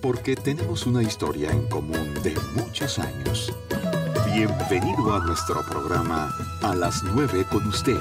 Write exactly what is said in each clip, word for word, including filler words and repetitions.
porque tenemos una historia en común de muchos años. Bienvenido a nuestro programa A las nueve con usted.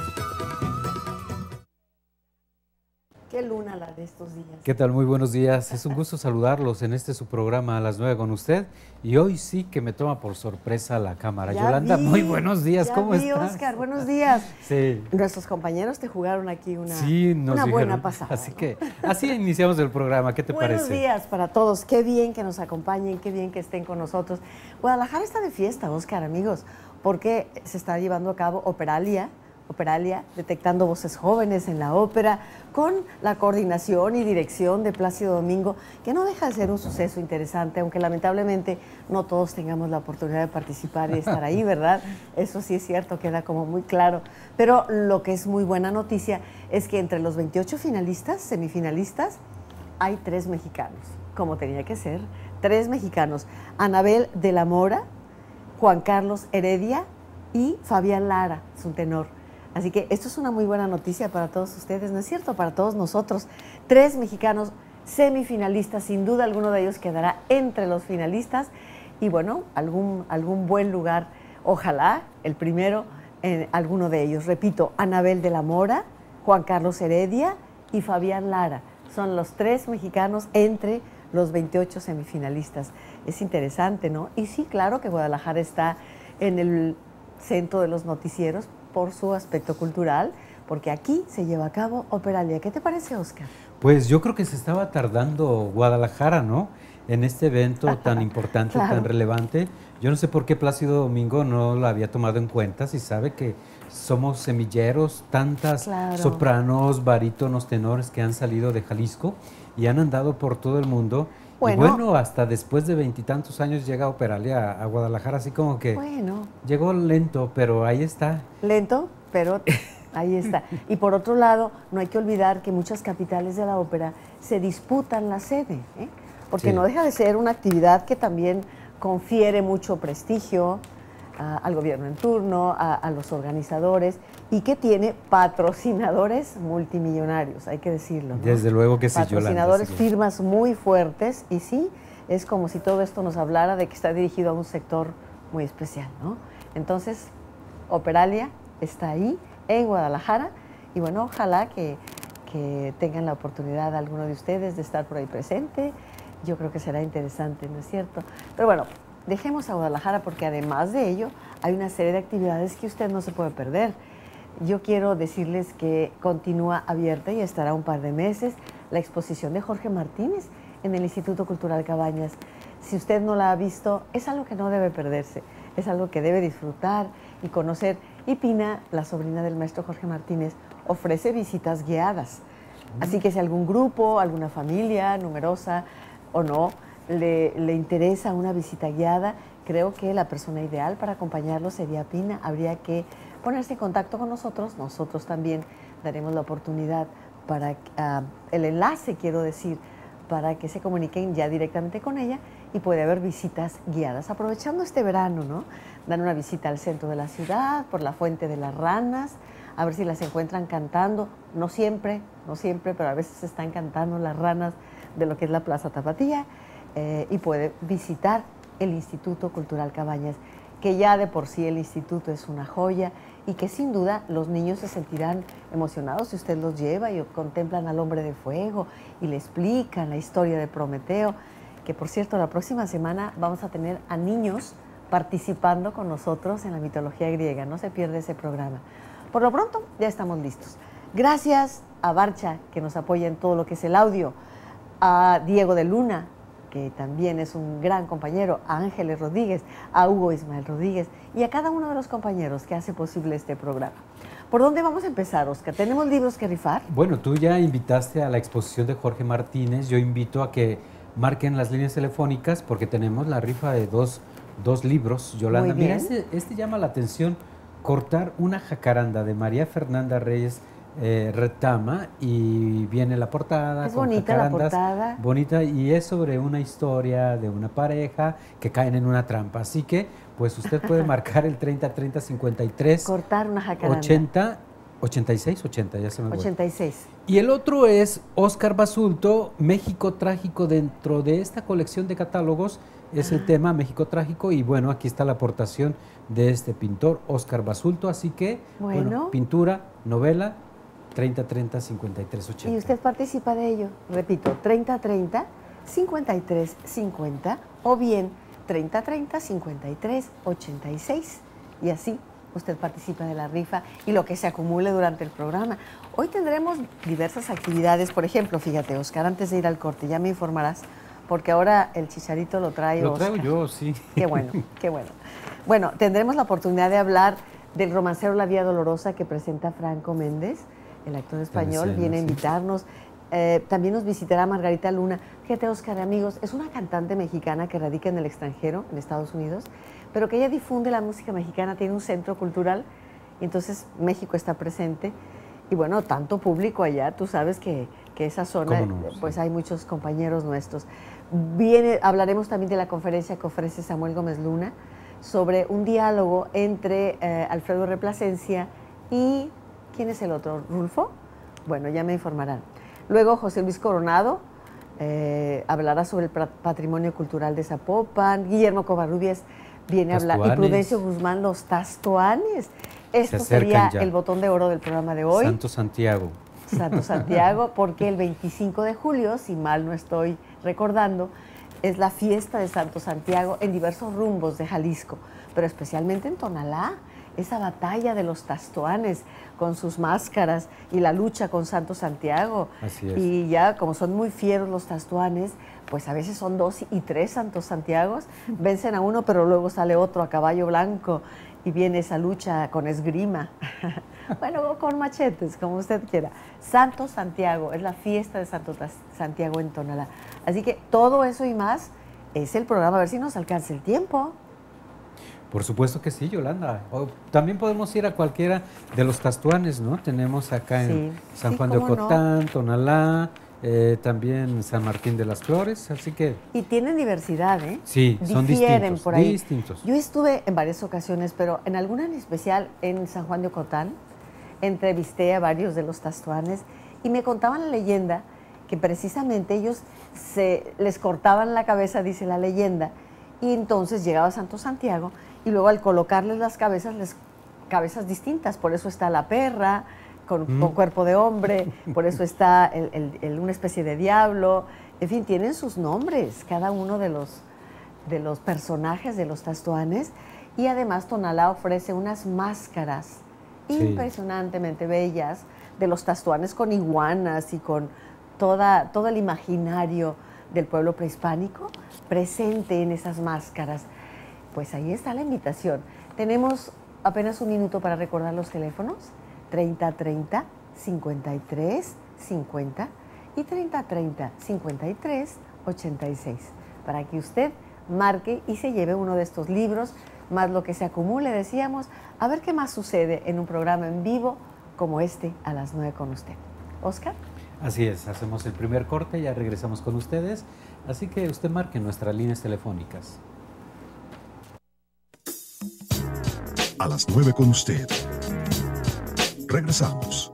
Qué luna la de estos días. ¿Qué tal? Muy buenos días. Es un gusto saludarlos en este su programa A las nueve con usted. Y hoy sí que me toma por sorpresa la cámara. Ya Yolanda, vi, muy buenos días. ya ¿Cómo vi, estás? Oscar, buenos días. Sí. Nuestros compañeros te jugaron aquí una, Sí, nos una dijeron. buena pasada. Así ¿no? que así iniciamos el programa. ¿Qué te Buenos parece? días para todos. Qué bien que nos acompañen, qué bien que estén con nosotros. Guadalajara está de fiesta, Oscar, amigos, porque se está llevando a cabo Operalia, Operalia, detectando voces jóvenes en la ópera, con la coordinación y dirección de Plácido Domingo, que no deja de ser un suceso interesante, aunque lamentablemente no todos tengamos la oportunidad de participar y estar ahí, ¿verdad? Eso sí es cierto, queda como muy claro. Pero lo que es muy buena noticia es que entre los veintiocho finalistas, semifinalistas, hay tres mexicanos, como tenía que ser, tres mexicanos. Anabel de la Mora, Juan Carlos Heredia y Fabián Lara, es un tenor. Así que esto es una muy buena noticia para todos ustedes, ¿no es cierto? Para todos nosotros. Tres mexicanos semifinalistas, sin duda alguno de ellos quedará entre los finalistas. Y bueno, algún, algún buen lugar, ojalá, el primero, en alguno de ellos. Repito, Anabel de la Mora, Juan Carlos Heredia y Fabián Lara. Son los tres mexicanos entre los veintiocho semifinalistas. Es interesante, ¿no? Y sí, claro que Guadalajara está en el centro de los noticieros por su aspecto cultural, porque aquí se lleva a cabo Operalia. ¿Qué te parece, Oscar? Pues yo creo que se estaba tardando Guadalajara, ¿no? En este evento tan importante, Claro. tan relevante. Yo no sé por qué Plácido Domingo no lo había tomado en cuenta, si sabe que somos semilleros, tantas Claro. sopranos, barítonos, tenores que han salido de Jalisco y han andado por todo el mundo. Bueno. Y bueno, hasta después de veintitantos años llega Operalia a, a Guadalajara, así como que Bueno. llegó lento, pero ahí está. Lento, pero ahí está. Y por otro lado, no hay que olvidar que muchas capitales de la ópera se disputan la sede, ¿eh? Porque Sí. no deja de ser una actividad que también confiere mucho prestigio a, al gobierno en turno, a, a los organizadores, y que tiene patrocinadores multimillonarios, hay que decirlo, ¿no? Desde luego que sí, Yolanda. Patrocinadores, Sí. firmas muy fuertes, y sí, es como si todo esto nos hablara de que está dirigido a un sector muy especial, ¿no? Entonces, Operalia está ahí, en Guadalajara, y bueno, ojalá que, que tengan la oportunidad alguno de ustedes de estar por ahí presente. Yo creo que será interesante, ¿no es cierto? Pero bueno, dejemos a Guadalajara porque además de ello hay una serie de actividades que usted no se puede perder. Yo quiero decirles que continúa abierta y estará un par de meses la exposición de Jorge Martínez en el Instituto Cultural Cabañas. Si usted no la ha visto, es algo que no debe perderse, es algo que debe disfrutar y conocer. Y Pina, la sobrina del maestro Jorge Martínez, ofrece visitas guiadas. Así que si algún grupo, alguna familia numerosa o no, le, le interesa una visita guiada, creo que la persona ideal para acompañarlo sería Pina. Habría que ponerse en contacto con nosotros, nosotros también daremos la oportunidad para, uh, el enlace quiero decir, para que se comuniquen ya directamente con ella y puede haber visitas guiadas. Aprovechando este verano, ¿no? Dan una visita al centro de la ciudad, por la Fuente de las Ranas, a ver si las encuentran cantando, no siempre, no siempre, pero a veces están cantando las ranas de lo que es la Plaza Tapatía, eh, y puede visitar el Instituto Cultural Cabañas, que ya de por sí el instituto es una joya y que sin duda los niños se sentirán emocionados si usted los lleva y contemplan al hombre de fuego y le explican la historia de Prometeo, que por cierto la próxima semana vamos a tener a niños participando con nosotros en la mitología griega, no se pierde ese programa. Por lo pronto ya estamos listos. Gracias a Barcha, que nos apoya en todo lo que es el audio, a Diego de Luna, que también es un gran compañero, a Ángeles Rodríguez, a Hugo Ismael Rodríguez y a cada uno de los compañeros que hace posible este programa. ¿Por dónde vamos a empezar, Oscar? ¿Tenemos libros que rifar? Bueno, tú ya invitaste a la exposición de Jorge Martínez, yo invito a que marquen las líneas telefónicas porque tenemos la rifa de dos, dos libros. Yolanda, Muy bien. mira, este, este llama la atención, Cortar una jacaranda, de María Fernanda Reyes eh, Retama, y viene la portada. Es con bonita la jacarandas, portada. Bonita, y es sobre una historia de una pareja que caen en una trampa. Así que, pues usted puede marcar el treinta treinta cincuenta y tres Cortar una jacaranda. ochenta ochenta y seis, ochenta, ya se me olvidó. ochenta y seis. Y el otro es Óscar Basulto, México Trágico. Dentro de esta colección de catálogos es el tema México Trágico, y bueno, aquí está la aportación de este pintor, Óscar Basulto. Así que, bueno, Bueno. pintura, novela, treinta treinta, cincuenta y tres ochenta. Y usted participa de ello, repito, treinta treinta, cincuenta y tres cincuenta o bien treinta treinta, cincuenta y tres ochenta y seis, y así usted participa de la rifa y lo que se acumule durante el programa. Hoy tendremos diversas actividades, por ejemplo, fíjate, Óscar, antes de ir al corte, ya me informarás, porque ahora el chicharito lo trae Lo Óscar. traigo yo, sí. Qué bueno, qué bueno. Bueno, tendremos la oportunidad de hablar del romancero La Vía Dolorosa que presenta Franco Méndez, el actor español, escena, viene a sí. invitarnos. Eh, también nos visitará Margarita Luna. Fíjate, Óscar, amigos, es una cantante mexicana que radica en el extranjero, en Estados Unidos, pero que ella difunde la música mexicana, tiene un centro cultural, y entonces México está presente. Y bueno, tanto público allá, tú sabes que, que esa zona, ¿Cómo no? pues Sí. hay muchos compañeros nuestros. Viene, hablaremos también de la conferencia que ofrece Samuel Gómez Luna sobre un diálogo entre eh, Alfredo Replacencia y, ¿quién es el otro? ¿Rulfo? Bueno, ya me informarán. Luego José Luis Coronado eh, hablará sobre el patrimonio cultural de Zapopan. Guillermo Covarrubias viene a hablar. Y Prudencio Guzmán, los Tastoanes. Esto sería ya. el botón de oro del programa de hoy. Santo Santiago. Santo Santiago, porque el veinticinco de julio, si mal no estoy recordando, es la fiesta de Santo Santiago en diversos rumbos de Jalisco, pero especialmente en Tonalá, esa batalla de los Tastoanes con sus máscaras y la lucha con Santo Santiago. Así es. Y ya, como son muy fieros los Tastoanes, pues a veces son dos y tres Santos Santiagos, vencen a uno, pero luego sale otro a caballo blanco y viene esa lucha con esgrima. Bueno, con machetes, como usted quiera. Santo Santiago, es la fiesta de Santo Santiago en Tonalá. Así que todo eso y más es el programa, a ver si nos alcanza el tiempo. Por supuesto que sí, Yolanda. O también podemos ir a cualquiera de los Tastuanes, ¿no? Tenemos acá en Sí, San sí, Juan de cómo no. Ocotán, Tonalá, eh, también San Martín de las Flores, así que Y tienen diversidad, ¿eh? sí, son Difieren distintos, por ahí. distintos. Yo estuve en varias ocasiones, pero en alguna en especial en San Juan de Ocotán, entrevisté a varios de los Tastuanes y me contaban la leyenda que precisamente ellos se les cortaban la cabeza, dice la leyenda, y entonces llegaba Santo Santiago y luego al colocarles las cabezas, les cabezas distintas, por eso está la perra con, Mm. con cuerpo de hombre, por eso está el, el, el, una especie de diablo, en fin, tienen sus nombres cada uno de los, de los personajes de los Tastuanes, y además Tonalá ofrece unas máscaras Sí. impresionantemente bellas de los Tastuanes con iguanas y con toda, todo el imaginario del pueblo prehispánico presente en esas máscaras. Pues ahí está la invitación. Tenemos apenas un minuto para recordar los teléfonos, treinta treinta, cincuenta y tres cincuenta y treinta treinta, cincuenta y tres ochenta y seis, para que usted marque y se lleve uno de estos libros, más lo que se acumule, decíamos, a ver qué más sucede en un programa en vivo como este a las nueve con usted. ¿Óscar? Así es, hacemos el primer corte, ya regresamos con ustedes, así que usted marque nuestras líneas telefónicas. A las nueve con usted. Regresamos.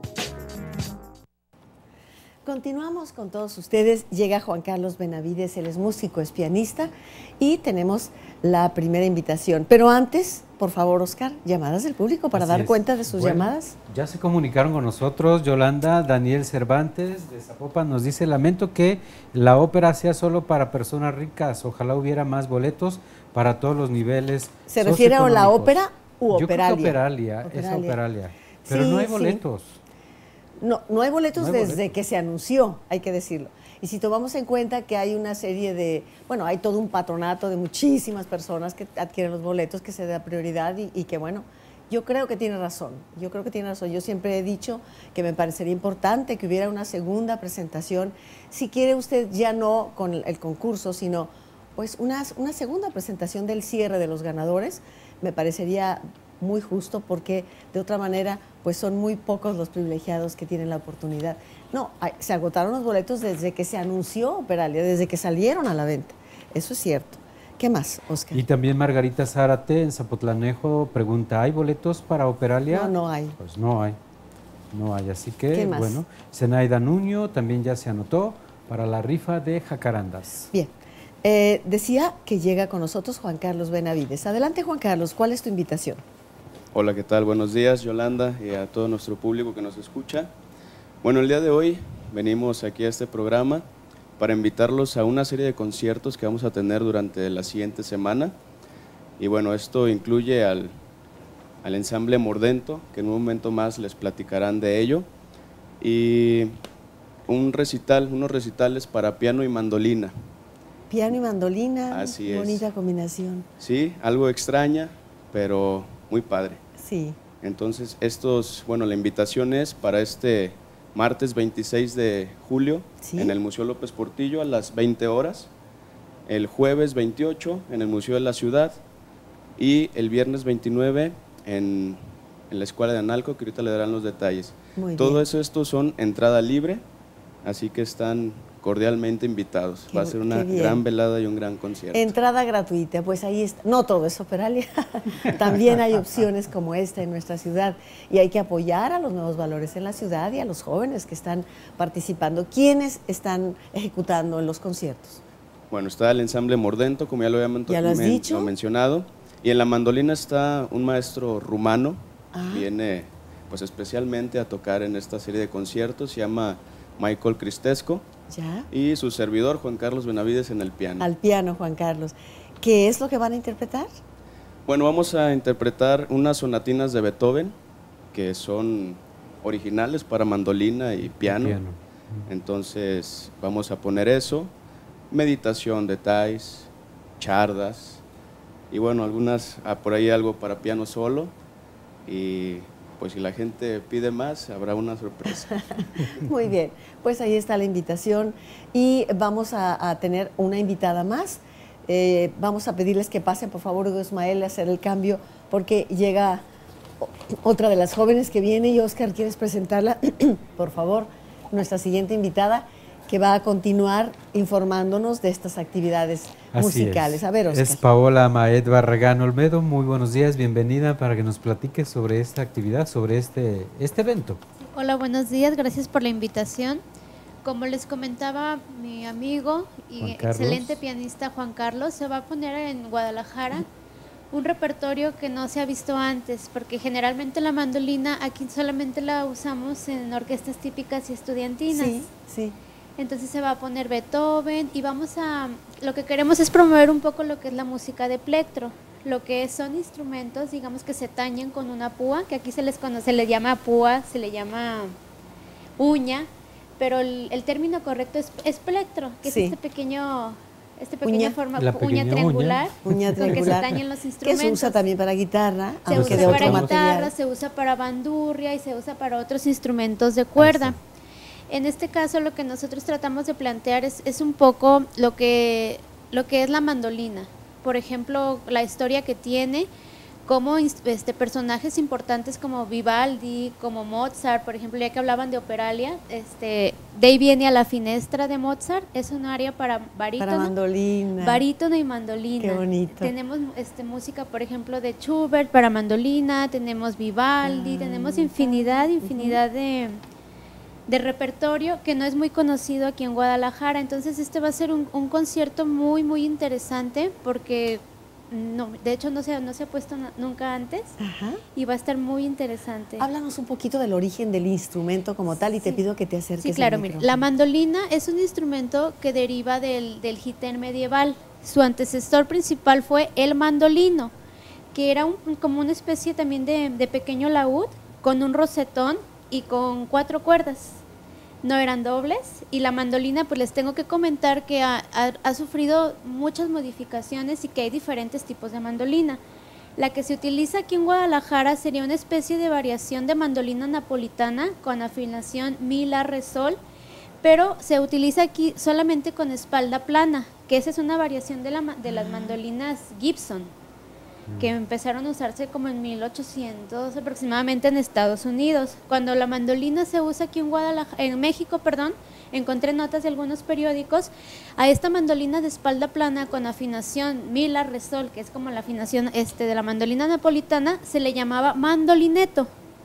Continuamos con todos ustedes. Llega Juan Carlos Benavides, él es músico, es pianista, y tenemos la primera invitación. Pero antes, por favor, Óscar, llamadas del público para Así dar es. cuenta de sus Bueno, llamadas. Ya se comunicaron con nosotros, Yolanda. Daniel Cervantes de Zapopan nos dice: lamento que la ópera sea solo para personas ricas, ojalá hubiera más boletos para todos los niveles. ¿Se refiere a la socioeconómicos". ópera u Yo creo que operalia? operalia, es Operalia. operalia, pero Sí, no hay sí. boletos. No, no hay boletos No hay desde boletos. que se anunció, hay que decirlo. Y si tomamos en cuenta que hay una serie de, bueno, hay todo un patronato de muchísimas personas que adquieren los boletos, que se da prioridad y, y que, bueno, yo creo que tiene razón, yo creo que tiene razón. Yo siempre he dicho que me parecería importante que hubiera una segunda presentación, si quiere usted ya no con el, el concurso, sino pues una, una segunda presentación del cierre de los ganadores, me parecería muy justo, porque de otra manera pues son muy pocos los privilegiados que tienen la oportunidad. No, hay- se agotaron los boletos desde que se anunció Operalia, desde que salieron a la venta, eso es cierto. ¿Qué más, Óscar? Y también Margarita Zárate en Zapotlanejo pregunta: ¿hay boletos para Operalia? No, no hay. Pues no hay. No hay, así que, bueno, Zenaida Nuño también ya se anotó para la rifa de jacarandas. Bien, eh, decía que llega con nosotros Juan Carlos Benavides. Adelante, Juan Carlos, ¿cuál es tu invitación? Hola, ¿qué tal? Buenos días, Yolanda, y a todo nuestro público que nos escucha. Bueno, el día de hoy venimos aquí a este programa para invitarlos a una serie de conciertos que vamos a tener durante la siguiente semana. Y bueno, esto incluye al, al ensamble Mordento, que en un momento más les platicarán de ello, y un recital, unos recitales para piano y mandolina. Piano y mandolina, así es. Bonita combinación. Sí, algo extraña, pero muy padre. Sí. Entonces, estos, bueno, la invitación es para este martes veintiséis de julio, ¿sí?, en el Museo López Portillo a las veinte horas, el jueves veintiocho en el Museo de la Ciudad y el viernes veintinueve en, en la Escuela de Analco, que ahorita le darán los detalles. Muy Todo bien. eso, estos son entrada libre, así que están cordialmente invitados. Qué, va a ser una gran velada y un gran concierto. Entrada gratuita, pues ahí está. No todo es Operalia, también hay opciones como esta en nuestra ciudad y hay que apoyar a los nuevos valores en la ciudad y a los jóvenes que están participando. ¿Quiénes están ejecutando en los conciertos? Bueno, está el ensamble Mordento, como ya lo había ¿Ya lo has men dicho? Lo mencionado, y en la mandolina está un maestro rumano, ah. viene pues especialmente a tocar en esta serie de conciertos, se llama Michael Cristesco. ¿Ya? Y su servidor, Juan Carlos Benavides, en el piano. Al piano, Juan Carlos. ¿Qué es lo que van a interpretar? Bueno, vamos a interpretar unas sonatinas de Beethoven, que son originales para mandolina y piano. piano. Entonces, vamos a poner eso, meditación de Thais, chardas, y bueno, algunas, ah, por ahí algo para piano solo, y pues si la gente pide más, habrá una sorpresa. Muy bien, pues ahí está la invitación y vamos a, a tener una invitada más. Eh, vamos a pedirles que pasen, por favor, Hugo Ismael, a hacer el cambio, porque llega otra de las jóvenes que viene y Oscar, ¿quieres presentarla? Por favor, nuestra siguiente invitada, que va a continuar informándonos de estas actividades Así musicales. Es. A ver, Oscar. Es Paola Maed Barragán Olmedo. Muy buenos días, bienvenida para que nos platique sobre esta actividad, sobre este, este evento. Hola, buenos días, gracias por la invitación. Como les comentaba mi amigo y excelente pianista Juan Carlos, se va a poner en Guadalajara un repertorio que no se ha visto antes, porque generalmente la mandolina aquí solamente la usamos en orquestas típicas y estudiantinas. Sí, sí. Entonces se va a poner Beethoven y vamos a, lo que queremos es promover un poco lo que es la música de plectro, lo que son instrumentos, digamos, que se tañen con una púa, que aquí se les conoce, se le llama púa, se le llama uña, pero el, el término correcto es, es plectro, que sí. es este pequeño, este pequeña uña. forma, la uña triangular, uña triangular, que se tañen los instrumentos. Que se usa también para guitarra, se aunque usa de para otro guitarra, material. se usa para bandurria y se usa para otros instrumentos de cuerda. En este caso lo que nosotros tratamos de plantear es, es un poco lo que, lo que es la mandolina. Por ejemplo, la historia que tiene, como este, personajes importantes como Vivaldi, como Mozart, por ejemplo, ya que hablaban de Operalia, este, de ahí viene A la Finestra de Mozart, es un área para barítono, para mandolina. barítono y mandolina. Qué bonito. Tenemos este, música, por ejemplo, de Schubert para mandolina, tenemos Vivaldi, ah, tenemos infinidad, infinidad uh-huh. de... de repertorio que no es muy conocido aquí en Guadalajara. Entonces este va a ser un, un concierto muy muy interesante porque no, de hecho no se, no se ha puesto nunca antes. Ajá. Y va a estar muy interesante. Háblanos un poquito del origen del instrumento como tal y sí. te pido que te acerques. Sí, claro, mira, la mandolina es un instrumento que deriva del, del gitén medieval. Su antecesor principal fue el mandolino, que era un, como una especie también de, de pequeño laúd con un rosetón y con cuatro cuerdas. No eran dobles, y la mandolina, pues les tengo que comentar que ha, ha, ha sufrido muchas modificaciones y que hay diferentes tipos de mandolina. La que se utiliza aquí en Guadalajara sería una especie de variación de mandolina napolitana con afinación mi, la, re, sol, pero se utiliza aquí solamente con espalda plana, que esa es una variación de, la, de las mandolinas Gibson, que empezaron a usarse como en mil ochocientos aproximadamente en Estados Unidos. Cuando la mandolina se usa aquí en Guadalajara, en México, perdón, encontré notas de algunos periódicos, a esta mandolina de espalda plana con afinación mi, la, re, sol, que es como la afinación este, de la mandolina napolitana, se le llamaba mandolineto.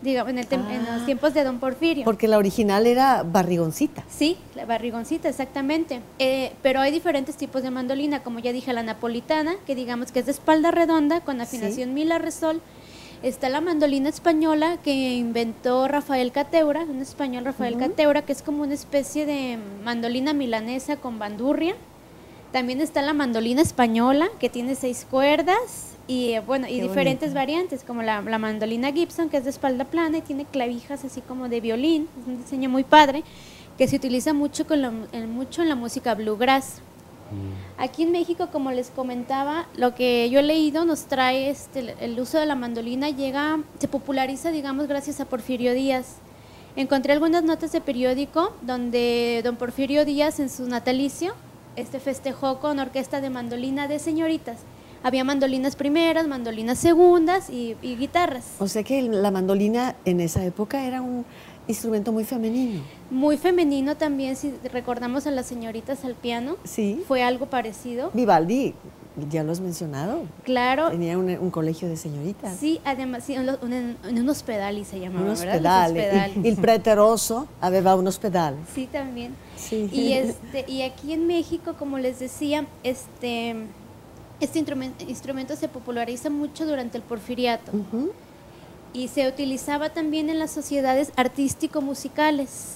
digamos, en, el tem- Ah. en los tiempos de don Porfirio. Porque la original era barrigoncita. Sí, la barrigoncita, exactamente. Eh, pero hay diferentes tipos de mandolina, como ya dije, la napolitana, que digamos que es de espalda redonda, con afinación Sí. mi, la, re, sol. Está la mandolina española que inventó Rafael Cateura, un español Rafael Ujú. Cateura, que es como una especie de mandolina milanesa con bandurria. También está la mandolina española, que tiene seis cuerdas y eh, bueno, y Qué diferentes bonita. variantes, como la, la mandolina Gibson, que es de espalda plana y tiene clavijas así como de violín, es un diseño muy padre, que se utiliza mucho, con la, en, mucho en la música bluegrass. Aquí en México, como les comentaba, lo que yo he leído nos trae este, el- el uso de la mandolina, llega, se populariza, digamos, gracias a Porfirio Díaz. Encontré algunas notas de periódico donde don Porfirio Díaz, en su natalicio, este festejó con orquesta de mandolina de señoritas. Había mandolinas primeras, mandolinas segundas y, y guitarras. O sea que la mandolina en esa época era un instrumento muy femenino. Muy femenino también, si recordamos a las señoritas al piano, Sí. fue algo parecido. Vivaldi, ya lo has mencionado, Claro, tenía un, un colegio de señoritas. sí, además, sí, en, lo- en- en un hospedal se llamaba, Un ¿verdad? ospedale. Los hospedales. Il, il preteroso aveva un ospedale. Sí, también. Sí. Y este y aquí en México, como les decía, este este instrumento, instrumento se populariza mucho durante el Porfiriato Ujú. y se utilizaba también en las sociedades artístico-musicales,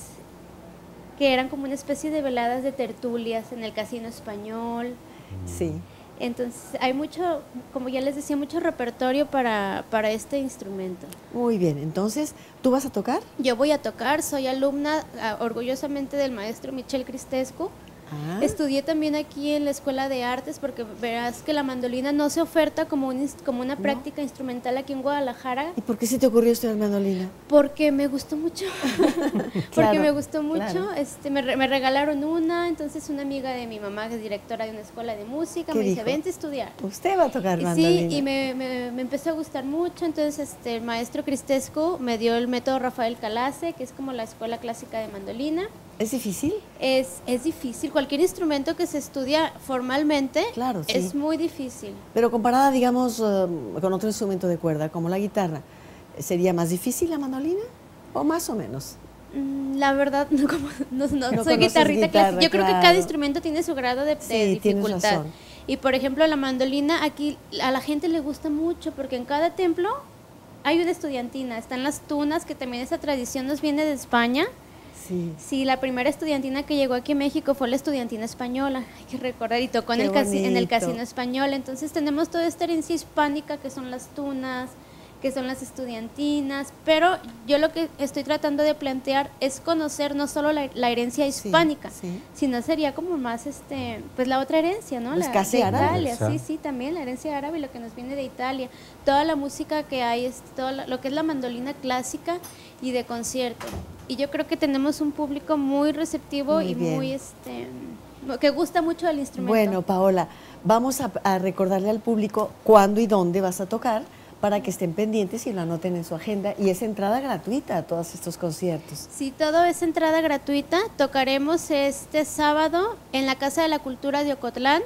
que eran como una especie de veladas de tertulias en el Casino Español. Sí. Entonces hay mucho, como ya les decía, mucho repertorio para, para este instrumento. Muy bien, entonces, ¿tú vas a tocar? Yo voy a tocar, soy alumna ah, orgullosamente del maestro Michel Cristescu. Ah, Estudié también aquí en la Escuela de Artes porque verás que la mandolina no se oferta como, un, ins- como una práctica instrumental aquí en Guadalajara ¿y por qué se te ocurrió estudiar mandolina? porque me gustó mucho. porque Claro, me gustó mucho. claro. Este, me, re- me regalaron una, entonces una amiga de mi mamá, que es directora de una escuela de música, ¿Qué me dice, dijo? vente a estudiar. Usted va a tocar Y mandolina. sí, y me, me, me empezó a gustar mucho, entonces este, el maestro Cristescu me dio el método Rafael Calace, que es como la escuela clásica de mandolina. ¿Es difícil? Es, es difícil, cualquier instrumento que se estudia formalmente Claro, sí. es muy difícil. Pero comparada, digamos, eh, con otro instrumento de cuerda, como la guitarra, ¿sería más difícil la mandolina? ¿O más o menos? Mm, La verdad, no, como- no- no No soy conoces guitarrita guitarra, clásica. Yo creo que claro. cada instrumento tiene su grado de, de Sí, tienes dificultad. razón. Y por ejemplo, la mandolina aquí a la gente le gusta mucho porque en cada templo hay una estudiantina. Están las tunas, que también esa tradición nos viene de España. Sí. Sí, la primera estudiantina que llegó aquí a México fue la estudiantina española, hay que recordar, y tocó en Qué el, casi- en el bonito. casino español. Entonces tenemos toda esta herencia hispánica que son las tunas, que son las estudiantinas, pero yo lo que estoy tratando de plantear es conocer no solo la, la herencia Sí, hispánica, sí. sino sería como más, este pues la otra herencia, ¿no? Pues La casi de árabe. Italia, Exacto. sí, sí, también la herencia árabe y lo que nos viene de Italia. Toda la música que hay, es todo la- lo que es la mandolina clásica y de concierto. Y yo creo que tenemos un público muy receptivo Muy y bien. muy, este, que gusta mucho el instrumento. Bueno, Paola, vamos a, a recordarle al público cuándo y dónde vas a tocar para que estén pendientes y lo anoten en su agenda. Y es entrada gratuita a todos estos conciertos. Sí, todo es entrada gratuita. Tocaremos este sábado en la Casa de la Cultura de Ocotlán.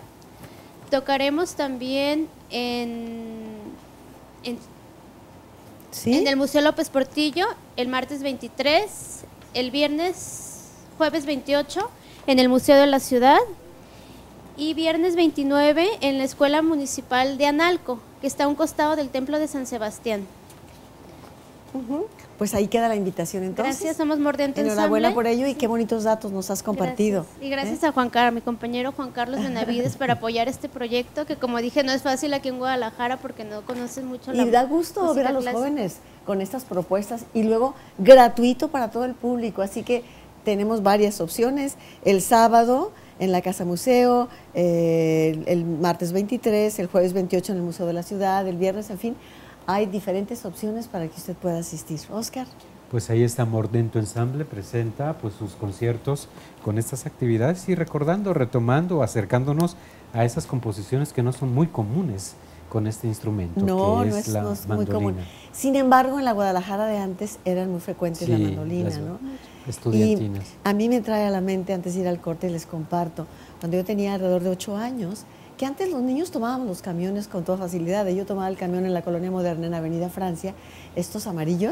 Tocaremos también en, en, ¿Sí? en el Museo López Portillo el martes veintitrés, el viernes, jueves veintiocho en el Museo de la Ciudad y viernes veintinueve en la Escuela Municipal de Analco, que está a un costado del Templo de San Sebastián. Ujú. Pues ahí queda la invitación entonces. Gracias, somos Mordiente Enhorabuena Ensamble. por ello y qué bonitos datos nos has compartido. Gracias. Y gracias ¿eh? a Juan Carlos, mi compañero Juan Carlos Benavides, para apoyar este proyecto, que como dije no es fácil aquí en Guadalajara porque no conocen mucho la Y da gusto música ver a los clásica. jóvenes con estas propuestas y luego gratuito para todo el público. Así que tenemos varias opciones. El sábado en la Casa Museo, eh, el, el martes veintitrés, el jueves veintiocho en el Museo de la Ciudad, el viernes, en fin. Hay diferentes opciones para que usted pueda asistir. Oscar. Pues ahí está Mordento Ensamble, presenta pues sus conciertos con estas actividades y recordando, retomando, acercándonos a esas composiciones que no son muy comunes con este instrumento, No, que no es, es, la no es muy mandolina. común. Sin embargo, en la Guadalajara de antes eran muy frecuentes la Sí, mandolina, las ¿no? estudiantinas. Y a mí me trae a la mente, antes de ir al corte, les comparto, cuando yo tenía alrededor de ocho años, que antes los niños tomábamos los camiones con toda facilidad. Yo tomaba el camión en la Colonia Moderna, en Avenida Francia, estos amarillos,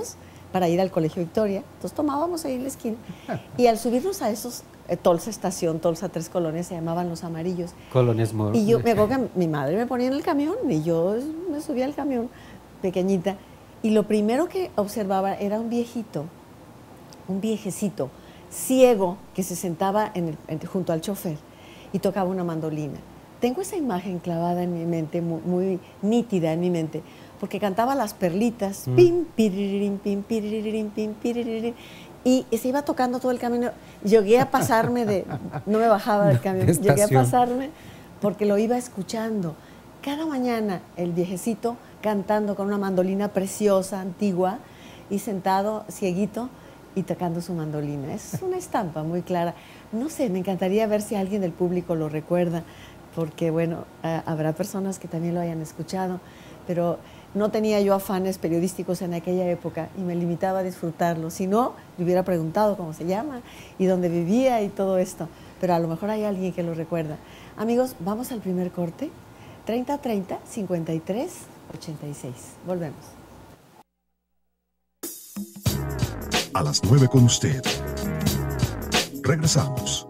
para ir al Colegio Victoria. Entonces tomábamos ahí en la esquina. Y al subirnos a esos, eh, Tolsa Estación, Tolsa Tres Colonias, se llamaban Los Amarillos. Colonias Moros. Y yo me acuerdo que mi madre me ponía en el camión y yo me subía al camión, pequeñita. Y lo primero que observaba era un viejito, un viejecito, ciego, que se sentaba en el, en, junto al chofer y tocaba una mandolina. Tengo esa imagen clavada en mi mente, muy, muy nítida en mi mente, porque cantaba las perlitas, mm. pim, piriririm, pim, piriririm, pim, piriririm, y se iba tocando todo el camino. Llegué a pasarme de, no me bajaba del camión, llegué a pasarme porque lo iba escuchando. Cada mañana el viejecito cantando con una mandolina preciosa, antigua, y sentado, cieguito, y tocando su mandolina. Es una estampa muy clara. No sé, me encantaría ver si alguien del público lo recuerda, porque, bueno, uh, habrá personas que también lo hayan escuchado, pero no tenía yo afanes periodísticos en aquella época y me limitaba a disfrutarlo. Si no, le hubiera preguntado cómo se llama y dónde vivía y todo esto, pero a lo mejor hay alguien que lo recuerda. Amigos, vamos al primer corte. treinta treinta, cincuenta y tres, ochenta y seis. Volvemos. A las nueve con usted. Regresamos.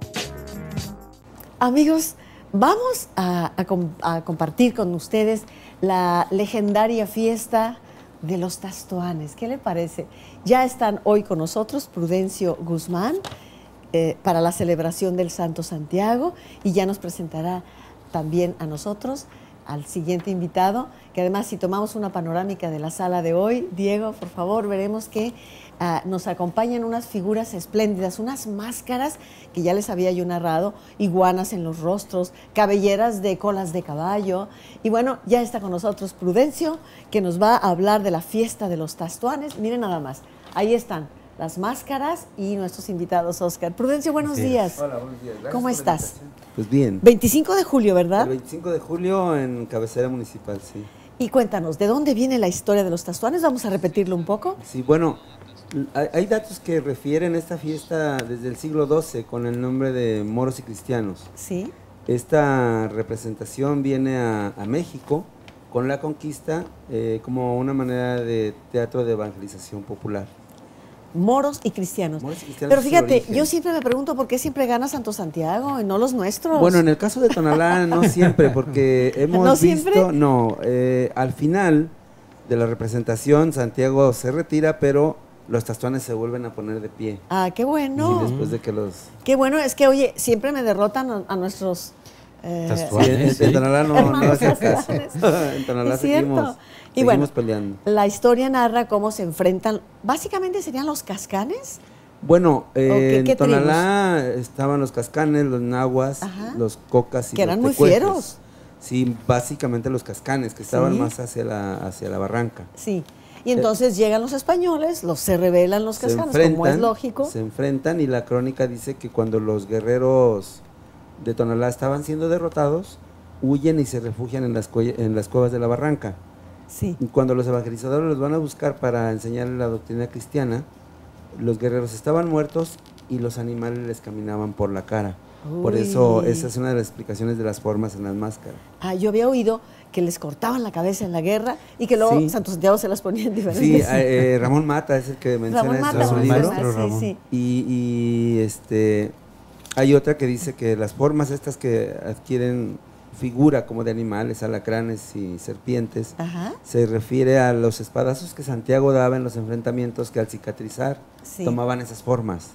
Amigos, vamos a, a, a compartir con ustedes la legendaria fiesta de los Tastuanes. ¿Qué le parece? Ya están hoy con nosotros Prudencio Guzmán eh, para la celebración del Santo Santiago, y ya nos presentará también a nosotros al siguiente invitado, que además, si tomamos una panorámica de la sala de hoy, Diego, por favor, veremos que uh, nos acompañan unas figuras espléndidas, unas máscaras que ya les había yo narrado, iguanas en los rostros, cabelleras de colas de caballo. Y bueno, ya está con nosotros Prudencio, que nos va a hablar de la fiesta de los Tastuanes. Miren nada más, ahí están las máscaras y nuestros invitados, Óscar. Prudencio, buenos sí. días. Hola, buenos días. Gracias. ¿Cómo estás? Pues bien. veinticinco de julio, ¿verdad? El veinticinco de julio en cabecera municipal, sí. Y cuéntanos, ¿de dónde viene la historia de los Tastuanes? Vamos a repetirlo un poco. Sí, bueno, hay, hay datos que refieren esta fiesta desde el siglo doce con el nombre de Moros y Cristianos. Sí. Esta representación viene a, a México con la conquista eh, como una manera de teatro de evangelización popular. Moros y cristianos. Moros y cristianos. Pero fíjate, yo siempre me pregunto por qué siempre gana Santo Santiago y no los nuestros. Bueno, en el caso de Tonalá no siempre, porque hemos ¿No visto, siempre? no, eh, al final de la representación Santiago se retira, pero los Tastuanes se vuelven a poner de pie. Ah, qué bueno. Sí, después de que los... Qué bueno, es que, oye, siempre me derrotan a, a nuestros... Eh, sí, en, en Tonalá no, no es el caso. En Tonalá es cierto. seguimos, y seguimos bueno, peleando. La historia narra cómo se enfrentan, básicamente serían los cascanes. Bueno, eh, qué, qué en Tonalá tribus? Estaban los cascanes, los nahuas, Ajá. los cocas y que los eran muy tecuetes. fieros. Sí, básicamente los cascanes, que estaban sí. más hacia la, hacia la barranca. Sí, y entonces eh, llegan los españoles, los se rebelan los cascanes, como es lógico. Se enfrentan y la crónica dice que cuando los guerreros de Tonalá estaban siendo derrotados, huyen y se refugian en las, en las cuevas de la barranca. Sí. Y cuando los evangelizadores los van a buscar para enseñarles la doctrina cristiana, los guerreros estaban muertos y los animales les caminaban por la cara. Uy. Por eso esa es una de las explicaciones de las formas en las máscaras. Ah, yo había oído que les cortaban la cabeza en la guerra y que luego sí. Santo Santiago se las ponía en diferentes. Sí, eh, Ramón Mata es el que menciona Ramón Mata, eso. Ramón maestro, sí, Ramón. sí. Y, y este hay otra que dice que las formas estas que adquieren figura como de animales, alacranes y serpientes, Ajá. se refiere a los espadazos que Santiago daba en los enfrentamientos, que al cicatrizar sí. tomaban esas formas.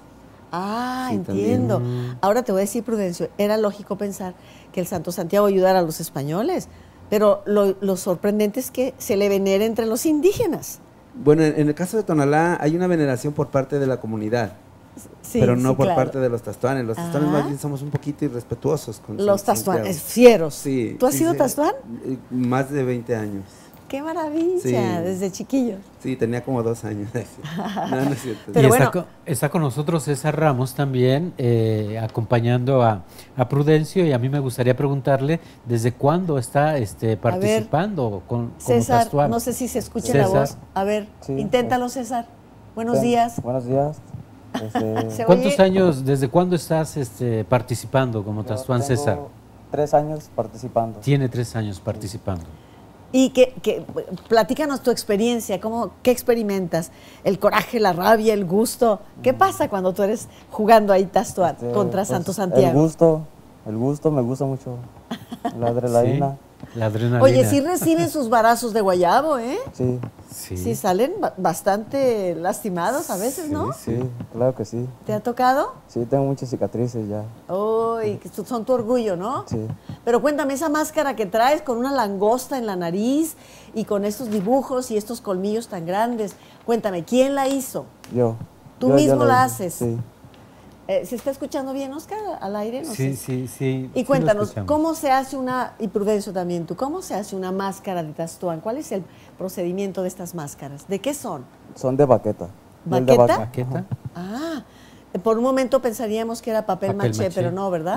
Ah, sí, entiendo. También. Ahora te voy a decir, Prudencio, era lógico pensar que el Santo Santiago ayudara a los españoles, pero lo, lo sorprendente es que se le venera entre los indígenas. Bueno, en, en el caso de Tonalá hay una veneración por parte de la comunidad. Sí, pero no sí, por claro. parte de los Tastuanes. Los Tastuanes más bien somos un poquito irrespetuosos con los Tastuanes, fieros. Sí, ¿Tú has sí, sido sí. Tastuán? Más de veinte años. ¡Qué maravilla! Sí. Desde chiquillo. Sí, tenía como dos años. No, no es cierto. Pero y bueno, está, con, está con nosotros César Ramos también, eh, acompañando a, a Prudencio, y a mí me gustaría preguntarle desde cuándo está este, participando ver, con, como César, Tastuán. No sé si se escucha César. la voz. A ver, sí, inténtalo, César. Buenos ten, días. Buenos días. Este... ¿Cuántos años, desde cuándo estás este, participando como Tastuán, César? Tres años participando. Tiene tres años participando. Y que, que platícanos tu experiencia, cómo, ¿qué experimentas? El coraje, la rabia, el gusto. ¿Qué pasa cuando tú eres jugando ahí Tastuán Este, contra pues, Santo Santiago? El gusto, el gusto, me gusta mucho. La adrenalina. Sí, la adrenalina. Oye, sí reciben sus varazos de guayabo, ¿eh? Sí, Sí. Sí, salen ba- bastante lastimados a veces, ¿no? sí, claro que sí. ¿Te ha tocado? Sí, tengo muchas cicatrices ya. Uy, que son tu orgullo, ¿no? Sí. Pero cuéntame, esa máscara que traes con una langosta en la nariz y con estos dibujos y estos colmillos tan grandes, cuéntame, ¿quién la hizo? Yo. ¿Tú Yo- yo mismo la hice, haces? Sí. Eh, ¿Se está escuchando bien, Oscar, al aire? No Sí, sé. sí, sí. Y sí cuéntanos, lo escuchamos. ¿cómo se hace una, y Prudencio también tú, cómo se hace una máscara de Tastuán? ¿Cuál es el procedimiento de estas máscaras? ¿De qué son? Son de baqueta. miel de ¿Baqueta? vaca. ¿Baqueta? Ah, por un momento pensaríamos que era papel, Papel maché, maché. pero no, ¿verdad?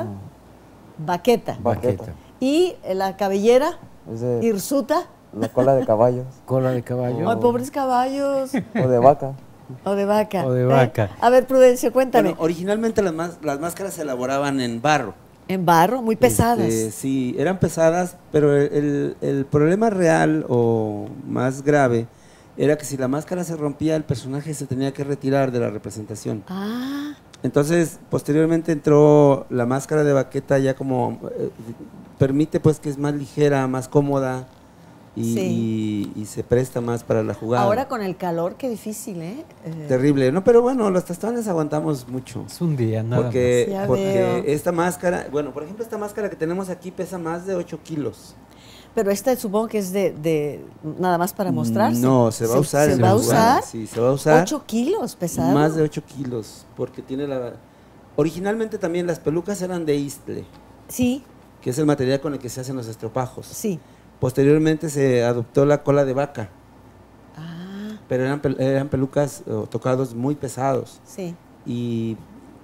Baqueta. Baqueta. Baqueta. Y eh, la cabellera, Es de hirsuta. la cola de caballos Cola de caballo. Ay, pobres caballos. o de vaca. O de vaca. O de ¿eh? vaca. A ver, Prudencio, cuéntame. Bueno, originalmente las, más- las máscaras se elaboraban en barro. En barro, muy pesadas. Este, sí, eran pesadas, pero el, el problema real o más grave era que si la máscara se rompía, el personaje se tenía que retirar de la representación. Ah, Entonces, posteriormente entró la máscara de baqueta ya como eh, permite pues que es más ligera, más cómoda y, Sí. y- y se presta más para la jugada. ahora con el calor, qué difícil, ¿eh? Eh, Terrible, no, pero bueno, los tastuanes aguantamos mucho. Es un día, nada Porque, más. Ya porque veo. esta máscara, bueno, por ejemplo, esta máscara que tenemos aquí pesa más de ocho kilos. Pero esta supongo que es de, de nada más para mostrarse. No, se va a usar. ¿Se en va la a jugada, usar? Sí, se va a usar. Ocho kilos, pesado. Más de ocho kilos, porque tiene la... Originalmente también las pelucas eran de istle, Sí, que es el material con el que se hacen los estropajos. sí. Posteriormente se adoptó la cola de vaca, Ah, pero eran, pel- eran pelucas o tocados muy pesados. sí. Y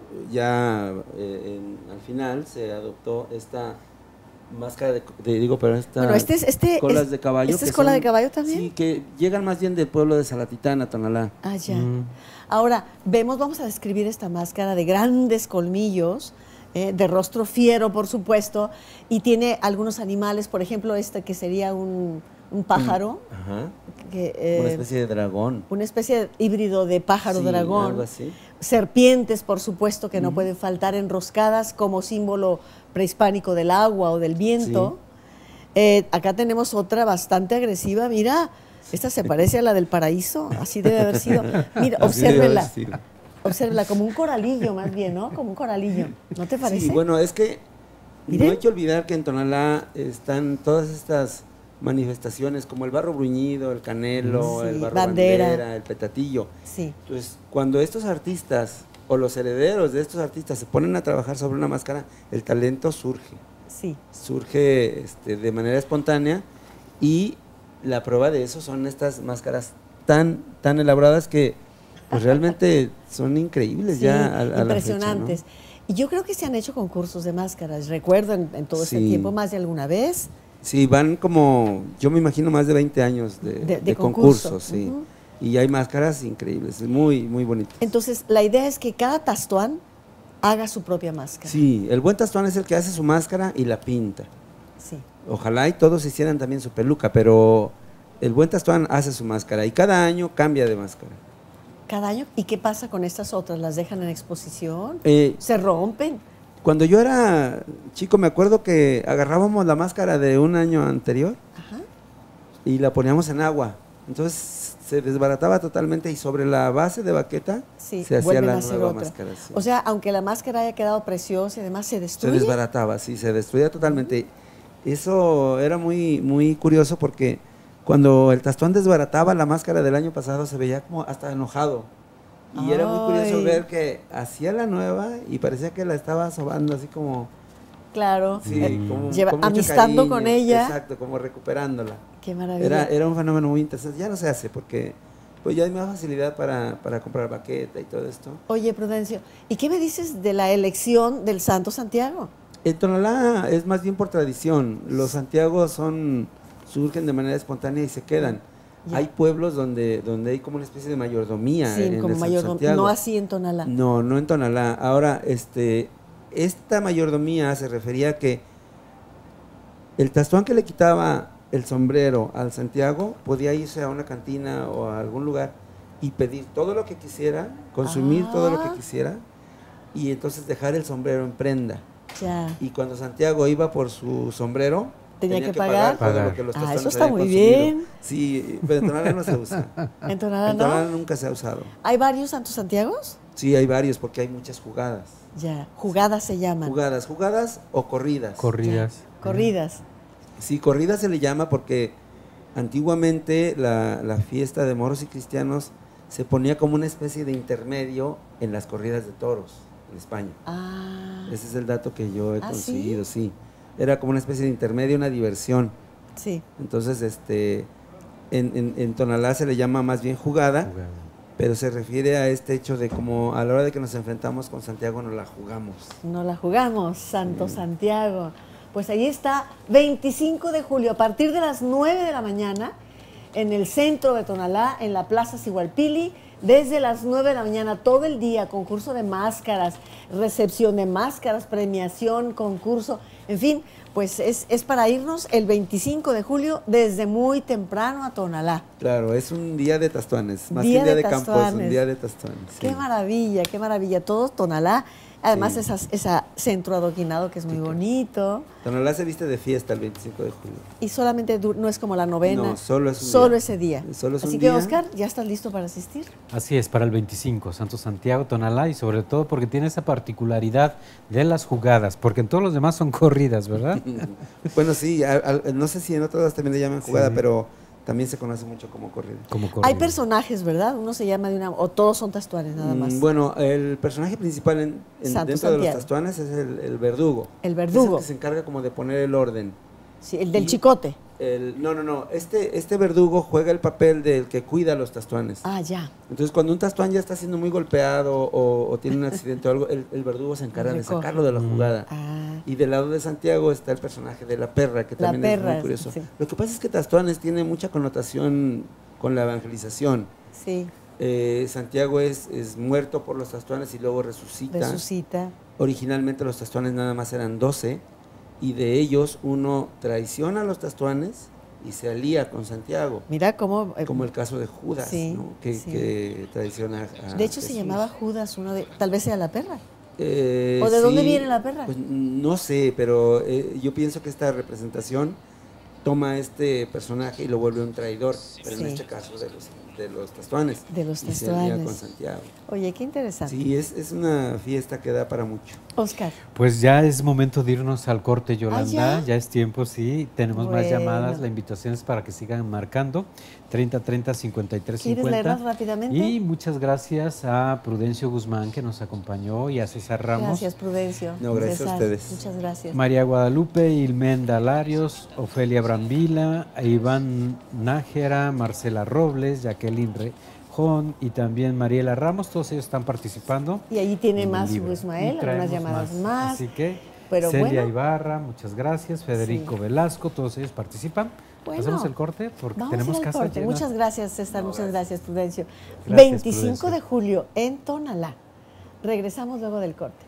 ya eh, en- al final se adoptó esta máscara de, de- digo, pero esta Bueno, este es- este colas es- de caballo. ¿esta es que cola son- de caballo también? Sí, que llegan más bien del pueblo de Salatitán, a Tonalá. Ah, ya. Mm. Ahora, vemos, vamos a describir esta máscara de grandes colmillos, eh, de rostro fiero, por supuesto, y tiene algunos animales, por ejemplo, este que sería un, un pájaro, Ajá. que, eh, Una especie de dragón. una especie de híbrido de pájaro Sí, dragón. algo así. Serpientes, por supuesto, que no pueden faltar, enroscadas como símbolo prehispánico del agua o del viento. Eh, acá tenemos otra bastante agresiva, mira, esta se parece a la del paraíso, así debe haber sido. Mira, Así debe haber obsérvela, sido. obsérvela como un coralillo más bien, ¿no? Como un coralillo, ¿no te parece? Sí, bueno, es que Miren. no hay que olvidar que en Tonalá están todas estas manifestaciones como el barro bruñido, el canelo, Sí, el barro bandera. bandera, el petatillo. Sí, Entonces, cuando estos artistas o los herederos de estos artistas se ponen a trabajar sobre una máscara, el talento surge, sí. surge este, de manera espontánea y la prueba de eso son estas máscaras tan, tan elaboradas que pues realmente son increíbles Sí, ya a, a la fecha, ¿no? impresionantes. Y yo creo que se han hecho concursos de máscaras, recuerdo en, en todo este Sí. tiempo, más de alguna vez. Sí, van como, yo me imagino más de veinte años de, De- de de concurso. concursos, sí. Ujú. Y hay máscaras increíbles, muy, muy bonitas. Entonces, la idea es que cada tastuán haga su propia máscara. Sí, el buen tastuán es el que hace su máscara y la pinta. Sí. Ojalá y todos hicieran también su peluca, pero el buen tastuán hace su máscara y cada año cambia de máscara. Cada año. ¿Y qué pasa con estas otras? ¿Las dejan en exposición? Eh, ¿Se rompen? cuando yo era chico me acuerdo que agarrábamos la máscara de un año anterior Ajá. y la poníamos en agua. Entonces se desbarataba totalmente y sobre la base de baqueta Sí, se hacía vuelven la a hacer nueva otra. máscara. sí. O sea, aunque la máscara haya quedado preciosa y demás, se Se destruye. desbarataba, sí, se destruía totalmente. Eso era muy, muy curioso porque cuando el tastuán desbarataba la máscara del año pasado se veía como hasta enojado. Y era muy curioso Ay. ver que hacía la nueva y parecía que la estaba sobando así como, Claro. sí, Eh, como lleva- con mucho amistando cariño. con ella. Exacto, como recuperándola. Qué maravilla. Era, era un fenómeno muy interesante. Ya no se hace porque pues ya hay más facilidad para, para comprar baqueta y todo esto. Oye, Prudencio, ¿y qué me dices de la elección del Santo Santiago? En Tonalá es más bien por tradición. Los Santiagos son surgen de manera espontánea y se quedan. Ya. Hay pueblos donde, donde hay como una especie de mayordomía. Sí, en como el Santo mayor, Santiago. no así en Tonalá. No, no en Tonalá. Ahora, este, esta mayordomía se refería a que el tastuán que le quitaba el sombrero al Santiago, podía irse a una cantina o a algún lugar y pedir todo lo que quisiera, consumir Ah. todo lo que quisiera, y entonces dejar el sombrero en prenda. Ya. Y cuando Santiago iba por su sombrero, Tenía que pagar. todo Pagar. lo que los Ah, tastones eso está habían muy consumido. bien. Sí, pero en Tonalá no se usa. En Tonalá En Tonalá no. nunca se ha usado. ¿Hay varios Santos Santiagos? Sí, hay varios porque hay muchas jugadas. Ya. Jugadas se llaman. Jugadas, jugadas o corridas. Corridas. Corridas. Sí, corrida se le llama porque antiguamente la, la fiesta de moros y cristianos se ponía como una especie de intermedio en las corridas de toros en España. Ah. Ese es el dato que yo he ¿Ah, conseguido, sí? Era como una especie de intermedio, una diversión. Sí. Entonces, este, en, en, en Tonalá se le llama más bien jugada, Jugada. pero se refiere a este hecho de como a la hora de que nos enfrentamos con Santiago nos la jugamos. No la jugamos, Santo Santiago. Pues ahí está, veinticinco de julio, a partir de las nueve de la mañana, en el centro de Tonalá, en la Plaza Sigualpili, desde las nueve de la mañana, todo el día, concurso de máscaras, recepción de máscaras, premiación, concurso, en fin, pues es, es para irnos el veinticinco de julio desde muy temprano a Tonalá. Claro, es un día de tastuanes, más Día que un día de de, campo, es un tastuanes. día de tastuanes. Qué sí. maravilla, qué maravilla, todo Tonalá. Además, Sí. esa, esa centro adoquinado que es muy Sí, claro. bonito. Tonalá se viste de fiesta el veinticinco de julio. Y solamente du- no es como la novena. No, solo es un Solo día. ese día. Solo es Así un que, día. Oscar, ¿ya estás listo para asistir? Así es, para el veinticinco, Santo Santiago, Tonalá, y sobre todo porque tiene esa particularidad de las jugadas, porque en todos los demás son corridas, ¿verdad? Bueno, sí, a- a- no sé si en otras también le llaman jugada, Sí. pero también se conoce mucho como corrida. Como corrida. Hay personajes, ¿verdad? Uno se llama de una... O todos son tastuanes, nada más. Mm, Bueno, el personaje principal en, en- Santo dentro de los Santiago. tastuanes es el, el verdugo. El verdugo. Es el que se encarga como de poner el orden. Sí, el del y- chicote. El, no, no, no. Este, este verdugo juega el papel del que cuida a los tastuanes. Ah, ya. Entonces, cuando un tastuán ya está siendo muy golpeado o, o tiene un accidente o algo, el, el verdugo se encarga de Recoge. sacarlo de la jugada. Ah, Y del lado de Santiago está el personaje de la perra, que La también perra, es muy curioso. sí. Lo que pasa es que Tastuanes tiene mucha connotación con la evangelización. sí. Eh, Santiago es, es muerto por los Tastuanes y luego resucita. Resucita. Originalmente los Tastuanes nada más eran doce y de ellos uno traiciona a los Tastuanes y se alía con Santiago, Mira cómo... eh, como el caso de Judas, sí, ¿no? que, sí. que traiciona a de hecho, se Jesús. llamaba Judas, uno de... Tal vez sea la perra. Eh, ¿O de dónde sí, viene la perra? Pues no sé, pero eh, yo pienso que esta representación toma este personaje y lo vuelve un traidor, pero Sí. en este caso de los, de los tastuanes. De los y se alía tastuanes. con Santiago. Oye, qué interesante. Sí, es, es una fiesta que da para mucho. Oscar. Pues ya es momento de irnos al corte, Yolanda. ¿Ah, ya? ya? es tiempo, sí. Tenemos más Bueno. llamadas. La invitación es para que sigan marcando. treinta treinta cincuenta y tres ¿Quieres cincuenta. leerlas rápidamente? Y muchas gracias a Prudencio Guzmán, que nos acompañó, y a César Ramos. Gracias, Prudencio. No, gracias a César, ustedes. Muchas gracias. María Guadalupe, Ilmenda Larios, Ofelia Brambila, Iván Nájera, Marcela Robles, Jacqueline Rejón y también Mariela Ramos. Todos ellos están participando. Y ahí tiene en el más libro. Ismael, Y algunas traemos llamadas más. Así que pero Celia bueno. Ibarra, muchas gracias. Federico Sí. Velasco, todos ellos participan. Bueno, Hacemos el corte porque Vamos tenemos a ir al casa corte. llena. Muchas gracias, César. Muchas gracias, Prudencio. Gracias, veinticinco Prudencio. de julio en Tonalá. Regresamos luego del corte.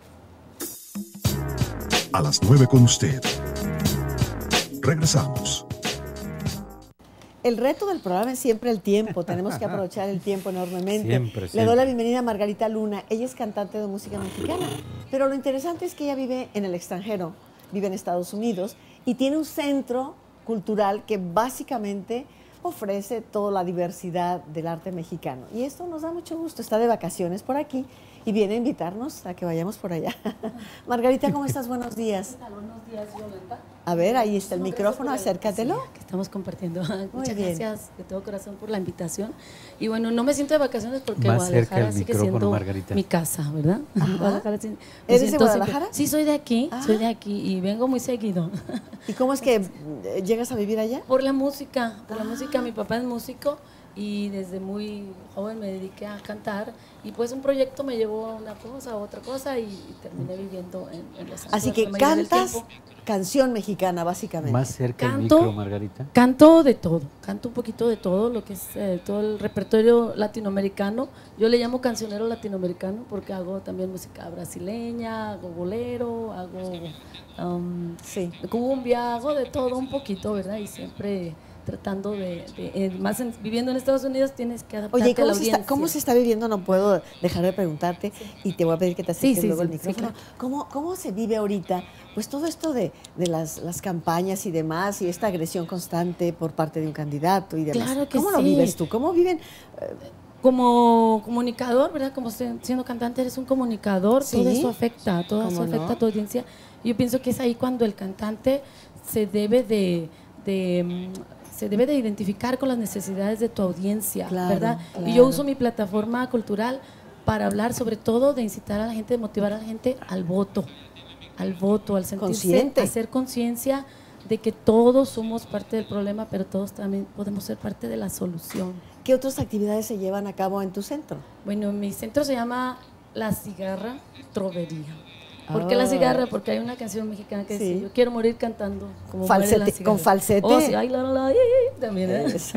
A las nueve con usted. Regresamos. El reto del programa es siempre el tiempo. Tenemos que aprovechar el tiempo enormemente. Siempre, Le siempre. doy la bienvenida a Margarita Luna. Ella es cantante de música mexicana. Pero lo interesante es que ella vive en el extranjero, vive en Estados Unidos y tiene un centro cultural que básicamente ofrece toda la diversidad del arte mexicano. Y esto nos da mucho gusto. Está de vacaciones por aquí y viene a invitarnos a que vayamos por allá. Margarita, ¿cómo estás? Buenos días. Buenos días, Yolanda. A ver, ahí está el Muchísimas micrófono, gracias por la acércatelo. invitación que estamos compartiendo. Muchas bien. gracias de todo corazón por la invitación. Y bueno, no me siento de vacaciones porque Más cerca Guadalajara el sigue micrófono, siendo Margarita. mi casa, ¿verdad? Guadalajara sí- me ¿Eres de siento siempre- Guadalajara? Sí, soy de aquí, Ah. soy de aquí y vengo muy seguido. ¿Y cómo es que eh, llegas a vivir allá? Por la música, por la música. Mi papá es músico y desde muy joven me dediqué a cantar y pues un proyecto me llevó a una cosa, a otra cosa y, y terminé viviendo en, en Los Ángeles. Así que la mayoría del cantas tiempo. canción mexicana, básicamente. Más cerca el Canto, micro, Margarita. Canto de todo, canto un poquito de todo, lo que es eh, todo el repertorio latinoamericano. Yo le llamo cancionero latinoamericano porque hago también música brasileña, hago bolero, hago um, Sí. cumbia, hago de todo un poquito, ¿verdad? Y siempre tratando de, de- eh, más en- viviendo en Estados Unidos tienes que adaptarte Oye, a ¿cómo la se, audiencia. está, ¿cómo se está viviendo? No puedo dejar de preguntarte y te voy a pedir que te acerques Sí, sí, luego sí, el sí, micrófono. claro. ¿Cómo, ¿Cómo se vive ahorita? Pues todo esto de, de las, las campañas y demás y esta agresión constante por parte de un candidato y demás. Claro que ¿Cómo lo sí. vives tú? ¿Cómo viven? Como comunicador, ¿verdad? Como se- siendo cantante eres un comunicador, Sí. todo eso afecta, todo eso ¿Cómo no? afecta a tu audiencia. Yo pienso que es ahí cuando el cantante se debe de, de, mm, se debe de identificar con las necesidades de tu audiencia, Claro, ¿verdad? Y yo claro. uso mi plataforma cultural para hablar sobre todo de incitar a la gente, de motivar a la gente al voto, al voto, al sentirse, Consciente. a hacer conciencia de que todos somos parte del problema, pero todos también podemos ser parte de la solución. ¿Qué otras actividades se llevan a cabo en tu centro? Bueno, mi centro se llama La Cigarra Trovería. ¿Por qué Ah. La Cigarra? Porque hay una canción mexicana que dice, Sí. yo quiero morir cantando como Falsete- muere la cigarra. con falsete. Oh, sí, ay, la, la, la, y- también, ¿eh? Eso.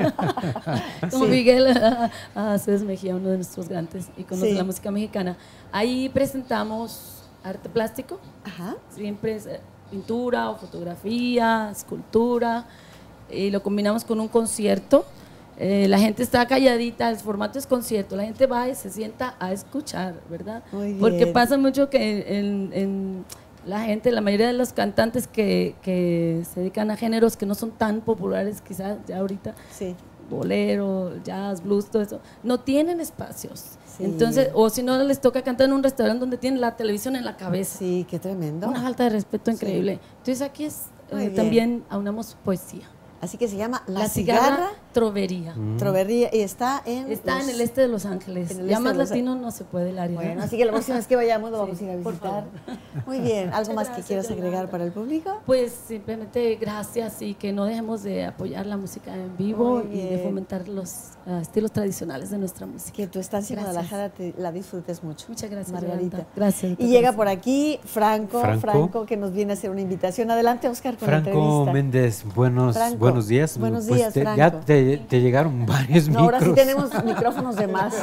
Como Sí. Miguel ah, ah, Cés Mejía, uno de nuestros grandes íconos Sí. de la música mexicana. Ahí presentamos arte plástico, Ajá. siempre es eh, pintura o fotografía, escultura, y lo combinamos con un concierto. Eh, la gente está calladita, el formato es concierto, la gente va y se sienta a escuchar, ¿verdad? Muy Porque bien. pasa mucho que en, en la gente, la mayoría de los cantantes que, que se dedican a géneros que no son tan populares quizás ya ahorita, Sí. bolero, jazz, blues, todo eso, no tienen espacios. Sí. Entonces, o si no les toca cantar en un restaurante donde tienen la televisión en la cabeza. Sí, qué tremendo. Una falta de respeto Sí. increíble. Entonces aquí es Muy eh, bien. también aunamos poesía. Así que se llama La, La, Cigarra, cigarra, trovería. Trovería y está en Está los- en el este de Los Ángeles. en el Ya este más de Los latino no se puede el área. Bueno, así que la próxima vez que vayamos lo vamos a Sí, ir a por visitar. favor. Muy bien, ¿algo Muchas más que gracias, quieras agregar Yolanda. para el público? Pues simplemente gracias y que no dejemos de apoyar la música en vivo Muy y de bien. fomentar los ah, estilos tradicionales de nuestra música. Que tu estancia en Gracias. Guadalajara te, la disfrutes mucho. Muchas gracias, Margarita. Yolanda. Gracias. Y llega por aquí Franco, Franco, Franco. que nos viene a hacer una invitación. Adelante, Oscar, con la Franco entrevista. Méndez, buenos, Franco, buenos días. buenos Pues días, te- Franco. Ya te, te llegaron varios No, ahora sí micros. tenemos micrófonos de más.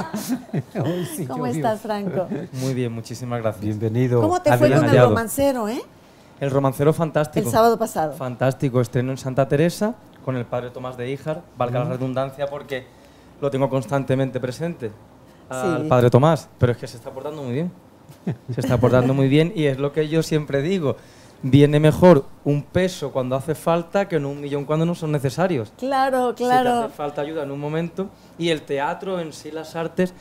Hoy sí ¿Cómo llovió. estás, Franco? Muy bien, muchísimas gracias. Bienvenido. ¿Cómo te fue Adrián con el Hallado. romancero, eh? El romancero fantástico. El sábado pasado. Fantástico, estreno en Santa Teresa con el padre Tomás de Híjar, valga la redundancia porque lo tengo constantemente presente al Sí. padre Tomás, pero es que se está portando muy bien. Se está portando muy bien y es lo que yo siempre digo. Viene mejor un peso cuando hace falta que no un millón cuando no son necesarios. Claro, Si te claro. hace falta ayuda en un momento. Y el teatro en sí, las artes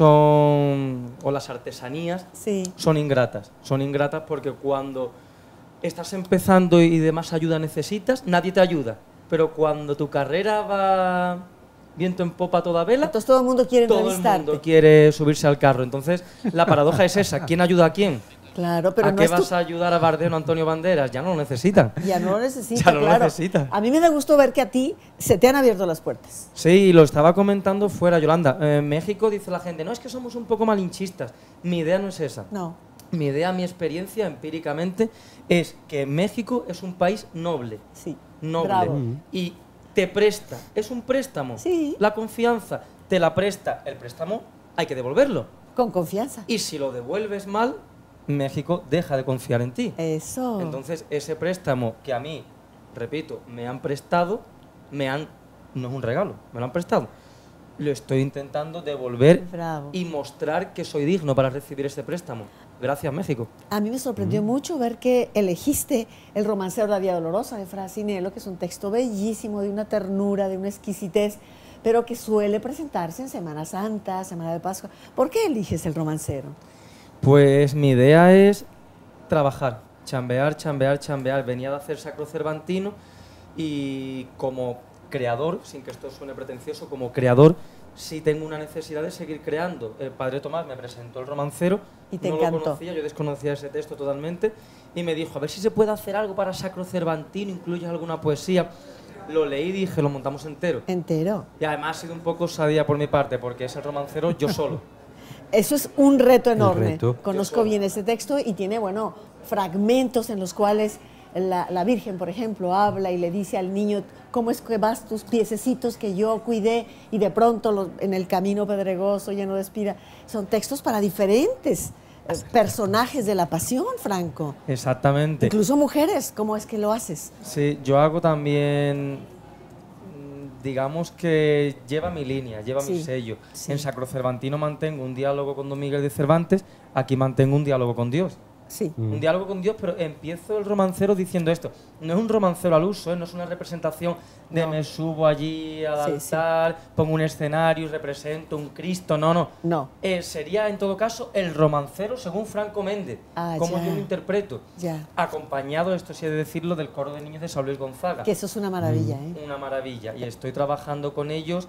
son, o las artesanías, Sí. son ingratas. Son ingratas porque cuando estás empezando y de más ayuda necesitas, nadie te ayuda. Pero cuando tu carrera va viento en popa a toda vela, Entonces todo el mundo quiere todo el entrevistarte. mundo quiere subirse al carro. Entonces, la paradoja es esa. ¿Quién ayuda a quién? Claro, pero ¿A no qué es tu- vas a ayudar a Bardem o Antonio Banderas? Ya no lo necesitan. Ya no lo necesita, Ya no lo claro. necesita. A mí me da gusto ver que a ti se te han abierto las puertas. Sí, lo estaba comentando fuera, Yolanda. En México dice la gente, no, es que somos un poco malinchistas. Mi idea no es esa. No. Mi idea, mi experiencia empíricamente es que México es un país noble. Sí. Noble. Bravo. Y te presta. Es un préstamo. Sí. La confianza te la presta. El préstamo hay que devolverlo. Con confianza. Y si lo devuelves mal, México deja de confiar en ti. Eso. Entonces, ese préstamo que a mí, repito, me han prestado, me han, no es un regalo, me lo han prestado. Lo estoy intentando devolver Bravo. y mostrar que soy digno para recibir este préstamo. Gracias, México. A mí me sorprendió mucho ver que elegiste El romancero de la Vía Dolorosa de Fra Sinello, que es un texto bellísimo, de una ternura, de una exquisitez, pero que suele presentarse en Semana Santa, Semana de Pascua. ¿Por qué eliges El romancero? Pues mi idea es trabajar, chambear, chambear, chambear. Venía de hacer Sacro Cervantino y como creador, sin que esto suene pretencioso, como creador sí tengo una necesidad de seguir creando. El padre Tomás me presentó El romancero, Y te no encantó. lo conocía, yo desconocía ese texto totalmente, y me dijo, a ver si se puede hacer algo para Sacro Cervantino, incluyes alguna poesía. lo leí y dije, lo montamos entero. Entero. Y además ha sido un poco osadía por mi parte, porque es el romancero yo solo. Eso es un reto enorme. reto. Conozco bien ese texto y tiene, bueno, fragmentos en los cuales la, la Virgen, por ejemplo, habla y le dice al niño, ¿cómo es que vas tus piececitos que yo cuidé? Y de pronto los, en el camino pedregoso, lleno de espira. Son textos para diferentes eh, personajes de la pasión, Franco. Exactamente. Incluso mujeres, ¿cómo es que lo haces? Sí, yo hago también, mm, digamos que lleva mi línea, lleva Sí, mi sello. sí. En Sacro Cervantino mantengo un diálogo con Don Miguel de Cervantes, aquí mantengo un diálogo con Dios. Sí. Un diálogo con Dios, pero empiezo el romancero diciendo esto. No es un romancero al uso, ¿eh? No es una representación de No. me subo allí al Sí, sí. altar, pongo un escenario y represento un Cristo. No, no. No. Eh, sería en todo caso el romancero según Franco Méndez, Ah, como ya. yo lo interpreto. Ya. Acompañado, esto sí he de decirlo, del coro de niños de San Luis Gonzaga. Que eso es una maravilla, ¿eh? Una maravilla. Y estoy trabajando con ellos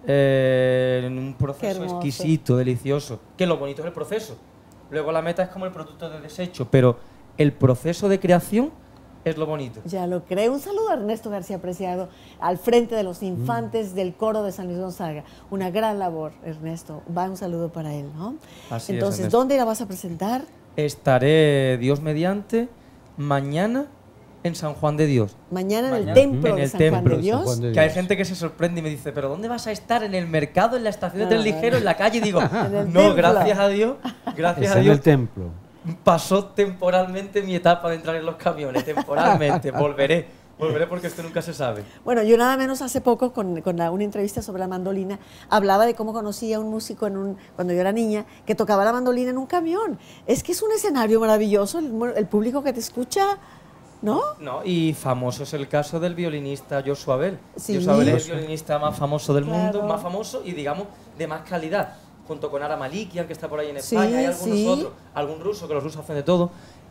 eh, en un proceso hermoso. exquisito, delicioso. Que lo bonito es el proceso. Luego la meta es como el producto de desecho, pero el proceso de creación es lo bonito. Ya lo creo. Un saludo a Ernesto García Preciado, al frente de los infantes Mm. del coro de San Luis Gonzaga. Una gran labor, Ernesto. Va un saludo para él, ¿no? Así es, Entonces, Ernesto. ¿dónde la vas a presentar? Estaré, Dios mediante, mañana en San Juan de Dios. Mañana en el Mañana. templo En de el San Juan templo de de Dios. San Juan de Que hay Dios. gente que se sorprende y me dice, ¿pero dónde vas a estar? ¿En el mercado, en la estación de No, Tren no, Ligero, no. en la calle? Y digo, En el no, templo. gracias a Dios, gracias Es a en Dios. el templo. Pasó temporalmente mi etapa de entrar en los camiones, temporalmente. Volveré, volveré porque esto nunca se sabe. Bueno, yo nada menos hace poco, con, con la- una entrevista sobre la mandolina, hablaba de cómo conocía a un músico en un, cuando yo era niña que tocaba la mandolina en un camión. Es que es un escenario maravilloso, el, mu- el público que te escucha, ¿no? No, y famoso es el caso del violinista Joshua Bell. Sí. Joshua Bell es el violinista más famoso del mundo, Claro. más famoso y digamos de más calidad, junto con Ara Malikian, que está por ahí en Sí, España, hay algunos sí. otros, algún ruso, que los rusos hacen de todo.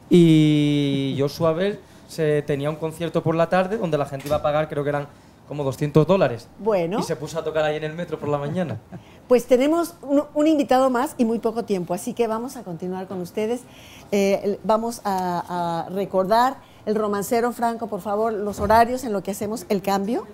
Y Joshua Bell se tenía un concierto por la tarde donde la gente iba a pagar, creo que eran como doscientos dólares. Bueno. Y se puso a tocar ahí en el metro por la mañana. Pues tenemos un, un invitado más y muy poco tiempo, así que vamos a continuar con ustedes. Eh, el- vamos a, a recordar el romancero Franco, por favor, los horarios en lo que hacemos el cambio.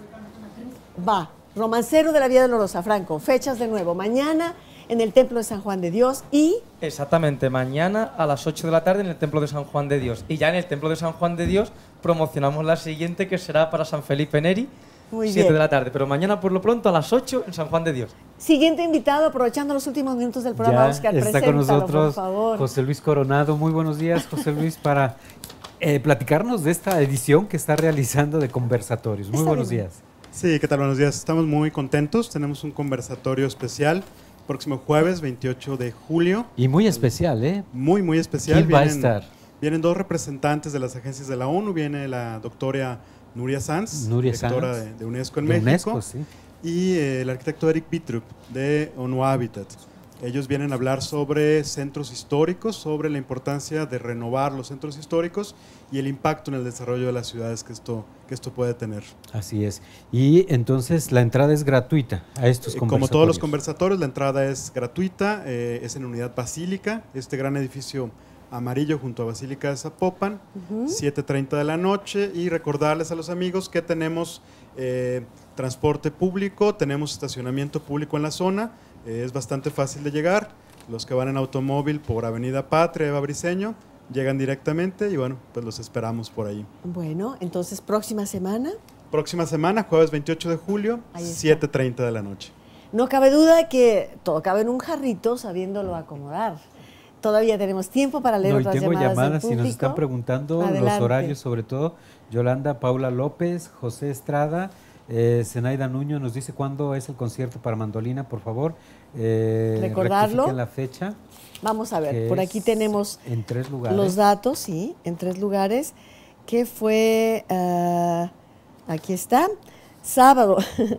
Va, romancero de la Vía Dolorosa, Franco, fechas de nuevo, mañana en el Templo de San Juan de Dios y... Exactamente, mañana a las ocho de la tarde en el Templo de San Juan de Dios. Y ya en el Templo de San Juan de Dios promocionamos la siguiente, que será para San Felipe Neri, Muy siete bien. de la tarde. Pero mañana por lo pronto a las ocho en San Juan de Dios. Siguiente invitado, aprovechando los últimos minutos del programa, Ya Oscar, está con preséntalo, nosotros por favor. José Luis Coronado. Muy buenos días, José Luis, para eh, platicarnos de esta edición que está realizando de Conversatorios. Muy Está buenos bien. días. Sí, ¿qué tal? Buenos días. Estamos muy contentos. Tenemos un conversatorio especial próximo jueves veintiocho de julio. Y muy especial, ¿eh? Muy, muy especial. ¿Quién va a estar? Vienen dos representantes de las agencias de la ONU. Viene la doctora Nuria Sanz, Nuria directora Sanz. de, de UNESCO en De México, UNESCO, sí. y eh, el arquitecto Eric Bitrup de ONU Habitat. Ellos vienen a hablar sobre centros históricos, sobre la importancia de renovar los centros históricos y el impacto en el desarrollo de las ciudades que esto, que esto puede tener. Así es. Y entonces la entrada es gratuita a estos Eh, conversatorios. Como todos los conversatorios, la entrada es gratuita, eh, es en Unidad Basílica, este gran edificio amarillo junto a Basílica de Zapopan, siete treinta de la noche, y recordarles a los amigos que tenemos eh, transporte público, tenemos estacionamiento público en la zona, eh, es bastante fácil de llegar. Los que van en automóvil por Avenida Patria, Eva Briceño, llegan directamente y bueno, pues los esperamos por ahí. Bueno, entonces próxima semana, Próxima semana, jueves veintiocho de julio, Ahí está. siete treinta de la noche. no cabe duda de que todo cabe en un jarrito sabiéndolo acomodar. Todavía tenemos tiempo para leer No, y otras tengo llamadas, llamadas del y nos público. están preguntando los Adelante. horarios, sobre todo Yolanda, Paula López, José Estrada, eh, Zenaida Nuño nos dice cuándo es el concierto para mandolina, por favor. Eh, Recordarlo. rectifiquen la fecha. Vamos a ver, que por aquí es tenemos en tres lugares. los datos, sí, en tres lugares, que fue, ah, aquí está, sábado,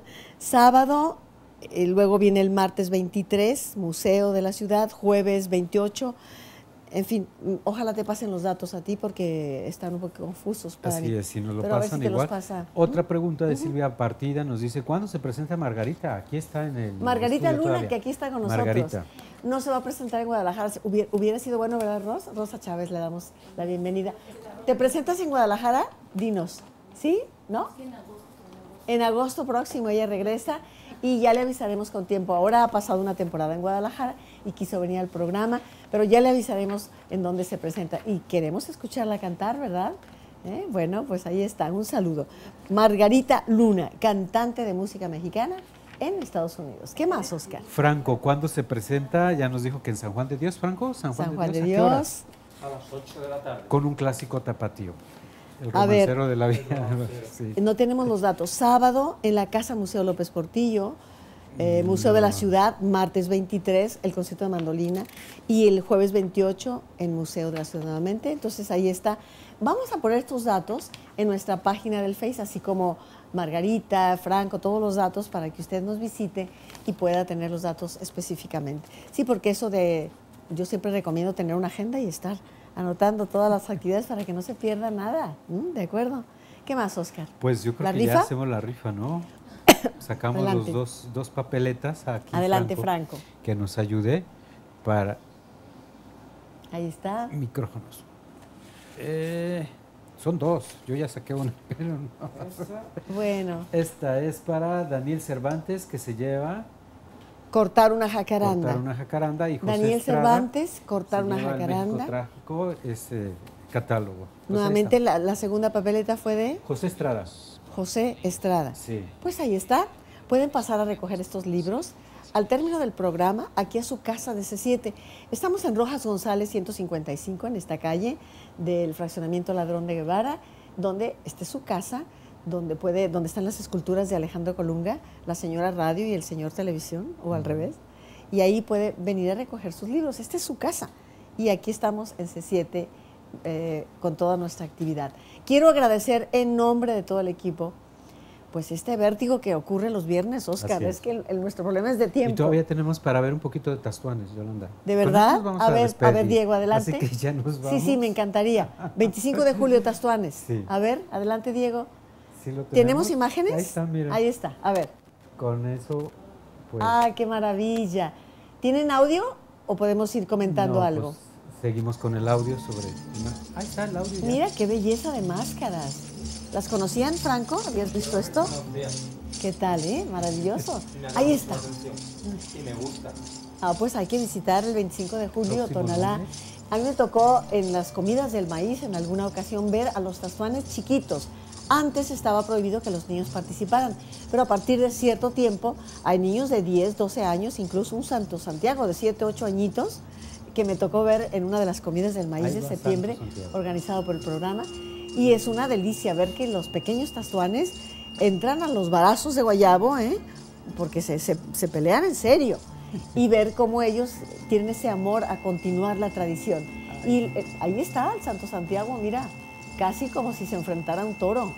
sábado, y luego viene el martes veintitrés, Museo de la Ciudad, jueves veintiocho, en fin, mm, ojalá te pasen los datos a ti porque están un poco confusos para Así mí. es, si nos lo Pero a ver pasan si te los igual. pasa. Otra pregunta de Silvia Partida nos dice, ¿cuándo se presenta Margarita? Aquí está en el Margarita estudio Luna, todavía. que aquí está con nosotros. Margarita. No se va a presentar en Guadalajara. Hubiera, hubiera sido bueno, ¿verdad, Ros? Rosa Chávez, le damos la bienvenida. ¿Te presentas en Guadalajara? Dinos. ¿Sí? ¿No? En agosto próximo ella regresa y ya le avisaremos con tiempo. Ahora ha pasado una temporada en Guadalajara y quiso venir al programa, pero ya le avisaremos en dónde se presenta. Y queremos escucharla cantar, ¿verdad? ¿Eh? Bueno, pues ahí está, un saludo. Margarita Luna, cantante de música mexicana en Estados Unidos. ¿Qué más, Oscar? Franco, ¿cuándo se presenta? Ya nos dijo que en San Juan de Dios, Franco. San Juan, San Juan de de Dios. ¿A qué hora? Dios. A las ocho de la tarde. Con un clásico tapatío. El A ver. romancero de la vida. Sí. No tenemos los datos. Sábado en la Casa Museo López Portillo, eh, Museo de la Ciudad, martes veintitrés, el concierto de mandolina, y el jueves veintiocho, el Museo de la Ciudad nuevamente. Entonces ahí está. Vamos a poner estos datos en nuestra página del Face, así como Margarita, Franco, todos los datos para que usted nos visite y pueda tener los datos específicamente. Sí, porque eso de, yo siempre recomiendo tener una agenda y estar anotando todas las actividades para que no se pierda nada. ¿Mm? ¿De acuerdo? ¿Qué más, Oscar? Pues yo creo ¿La que rifa? ya hacemos la rifa, ¿no? Sacamos Adelante. los dos, dos papeletas aquí. Adelante, Franco. Que nos ayude para Ahí está. micrófonos. Eh, son dos, yo ya saqué una, pero no. Bueno, Esta es para Daniel Cervantes, que se lleva cortar una jacaranda. cortar una jacaranda, y José Daniel Estrada Cervantes, cortar se una lleva el jacaranda. México Trágico, ese catálogo. Pues ahí Nuevamente está. la, la segunda papeleta fue de José Estrada. José Estrada. Sí. Pues ahí está. Pueden pasar a recoger estos libros al término del programa, aquí a su casa de C siete. Estamos en Rojas González ciento cincuenta y cinco, en esta calle del fraccionamiento Ladrón de Guevara, donde esté su casa, donde, puede, donde están las esculturas de Alejandro Colunga, la señora Radio y el señor Televisión, o al revés. Y ahí puede venir a recoger sus libros. Esta es su casa. Y aquí estamos en C siete eh, con toda nuestra actividad. Quiero agradecer en nombre de todo el equipo pues este vértigo que ocurre los viernes, Oscar. Así Es. es. que el, el- nuestro problema es de tiempo. Y todavía tenemos para ver un poquito de Tastuanes, Yolanda. ¿De Con verdad? eso nos vamos A ver, a despedir. ver, Diego, adelante. Así que ya nos vamos. Sí, sí, me encantaría. veinticinco de julio, Tastuanes. Sí. A ver, adelante, Diego. ¿Sí lo ¿Tenemos imágenes? Ahí está, mira. Ahí está, a ver. Con eso, pues... ¡Ah, qué maravilla! ¿Tienen audio o podemos ir comentando no, algo? pues, seguimos con el audio sobre... Ahí está el audio ya. Mira qué belleza de máscaras. ¿Las conocían, Franco? ¿Habías visto esto? ¿Qué tal, eh? Maravilloso. Ahí está. Y me gusta. Ah, pues hay que visitar el veinticinco de julio, Próximo Tonalá. lunes. A mí me tocó en las comidas del maíz en alguna ocasión ver a los tastuanes chiquitos. Antes estaba prohibido que los niños participaran, pero a partir de cierto tiempo hay niños de diez, doce años, incluso un Santo Santiago de siete, ocho añitos, que me tocó ver en una de las comidas del maíz Ahí de va septiembre, Santo Santiago. organizado por el programa. Y es una delicia ver que los pequeños tastuanes entran a los varazos de guayabo, ¿eh? Porque se, se, se pelean en serio. Y ver cómo ellos tienen ese amor a continuar la tradición. Y eh, ahí está el Santo Santiago, mira, casi como si se enfrentara a un toro.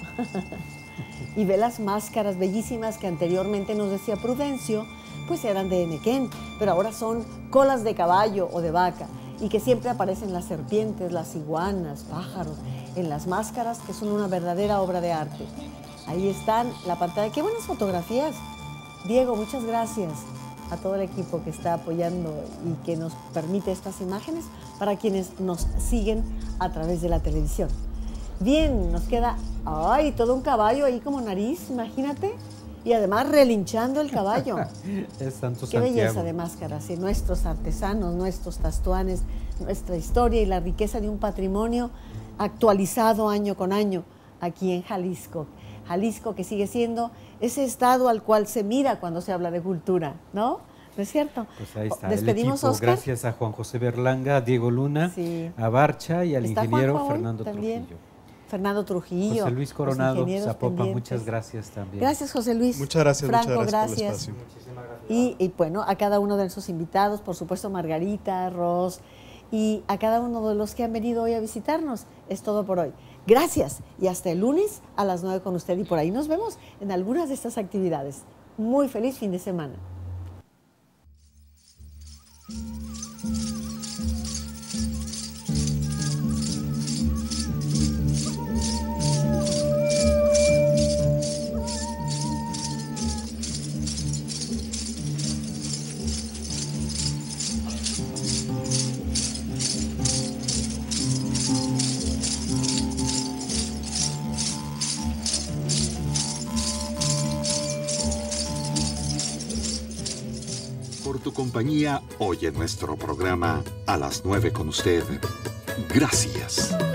Y ve las máscaras bellísimas que anteriormente nos decía Prudencio, pues eran de Enequén, pero ahora son colas de caballo o de vaca, y que siempre aparecen las serpientes, las iguanas, pájaros, en las máscaras, que son una verdadera obra de arte. Ahí están la pantalla. ¡Qué buenas fotografías! Diego, muchas gracias a todo el equipo que está apoyando y que nos permite estas imágenes para quienes nos siguen a través de la televisión. Bien, nos queda, ay, todo un caballo ahí como nariz, imagínate, y además relinchando el caballo. Es Santo Qué Santiago. belleza de máscaras, y nuestros artesanos, nuestros tastuanes, nuestra historia y la riqueza de un patrimonio actualizado año con año aquí en Jalisco. Jalisco que sigue siendo ese estado al cual se mira cuando se habla de cultura, ¿no? ¿No es cierto? Pues ahí está Despedimos, el equipo, Oscar. gracias a Juan José Berlanga, a Diego Luna, Sí. a Barcha y al ¿Está ingeniero Juanjo hoy Fernando también? Trujillo. Fernando Trujillo. José Luis los Coronado, ingenieros Zapopan, pendientes. muchas gracias también. Gracias, José Luis. Muchas gracias, Franco, muchas gracias, gracias. por el espacio. Y, y bueno, a cada uno de nuestros invitados, por supuesto Margarita, Ros, y a cada uno de los que han venido hoy a visitarnos. Es todo por hoy. Gracias y hasta el lunes a las nueve con usted, y por ahí nos vemos en algunas de estas actividades. Muy feliz fin de semana. tu compañía hoy en nuestro programa A las nueve con usted. Gracias.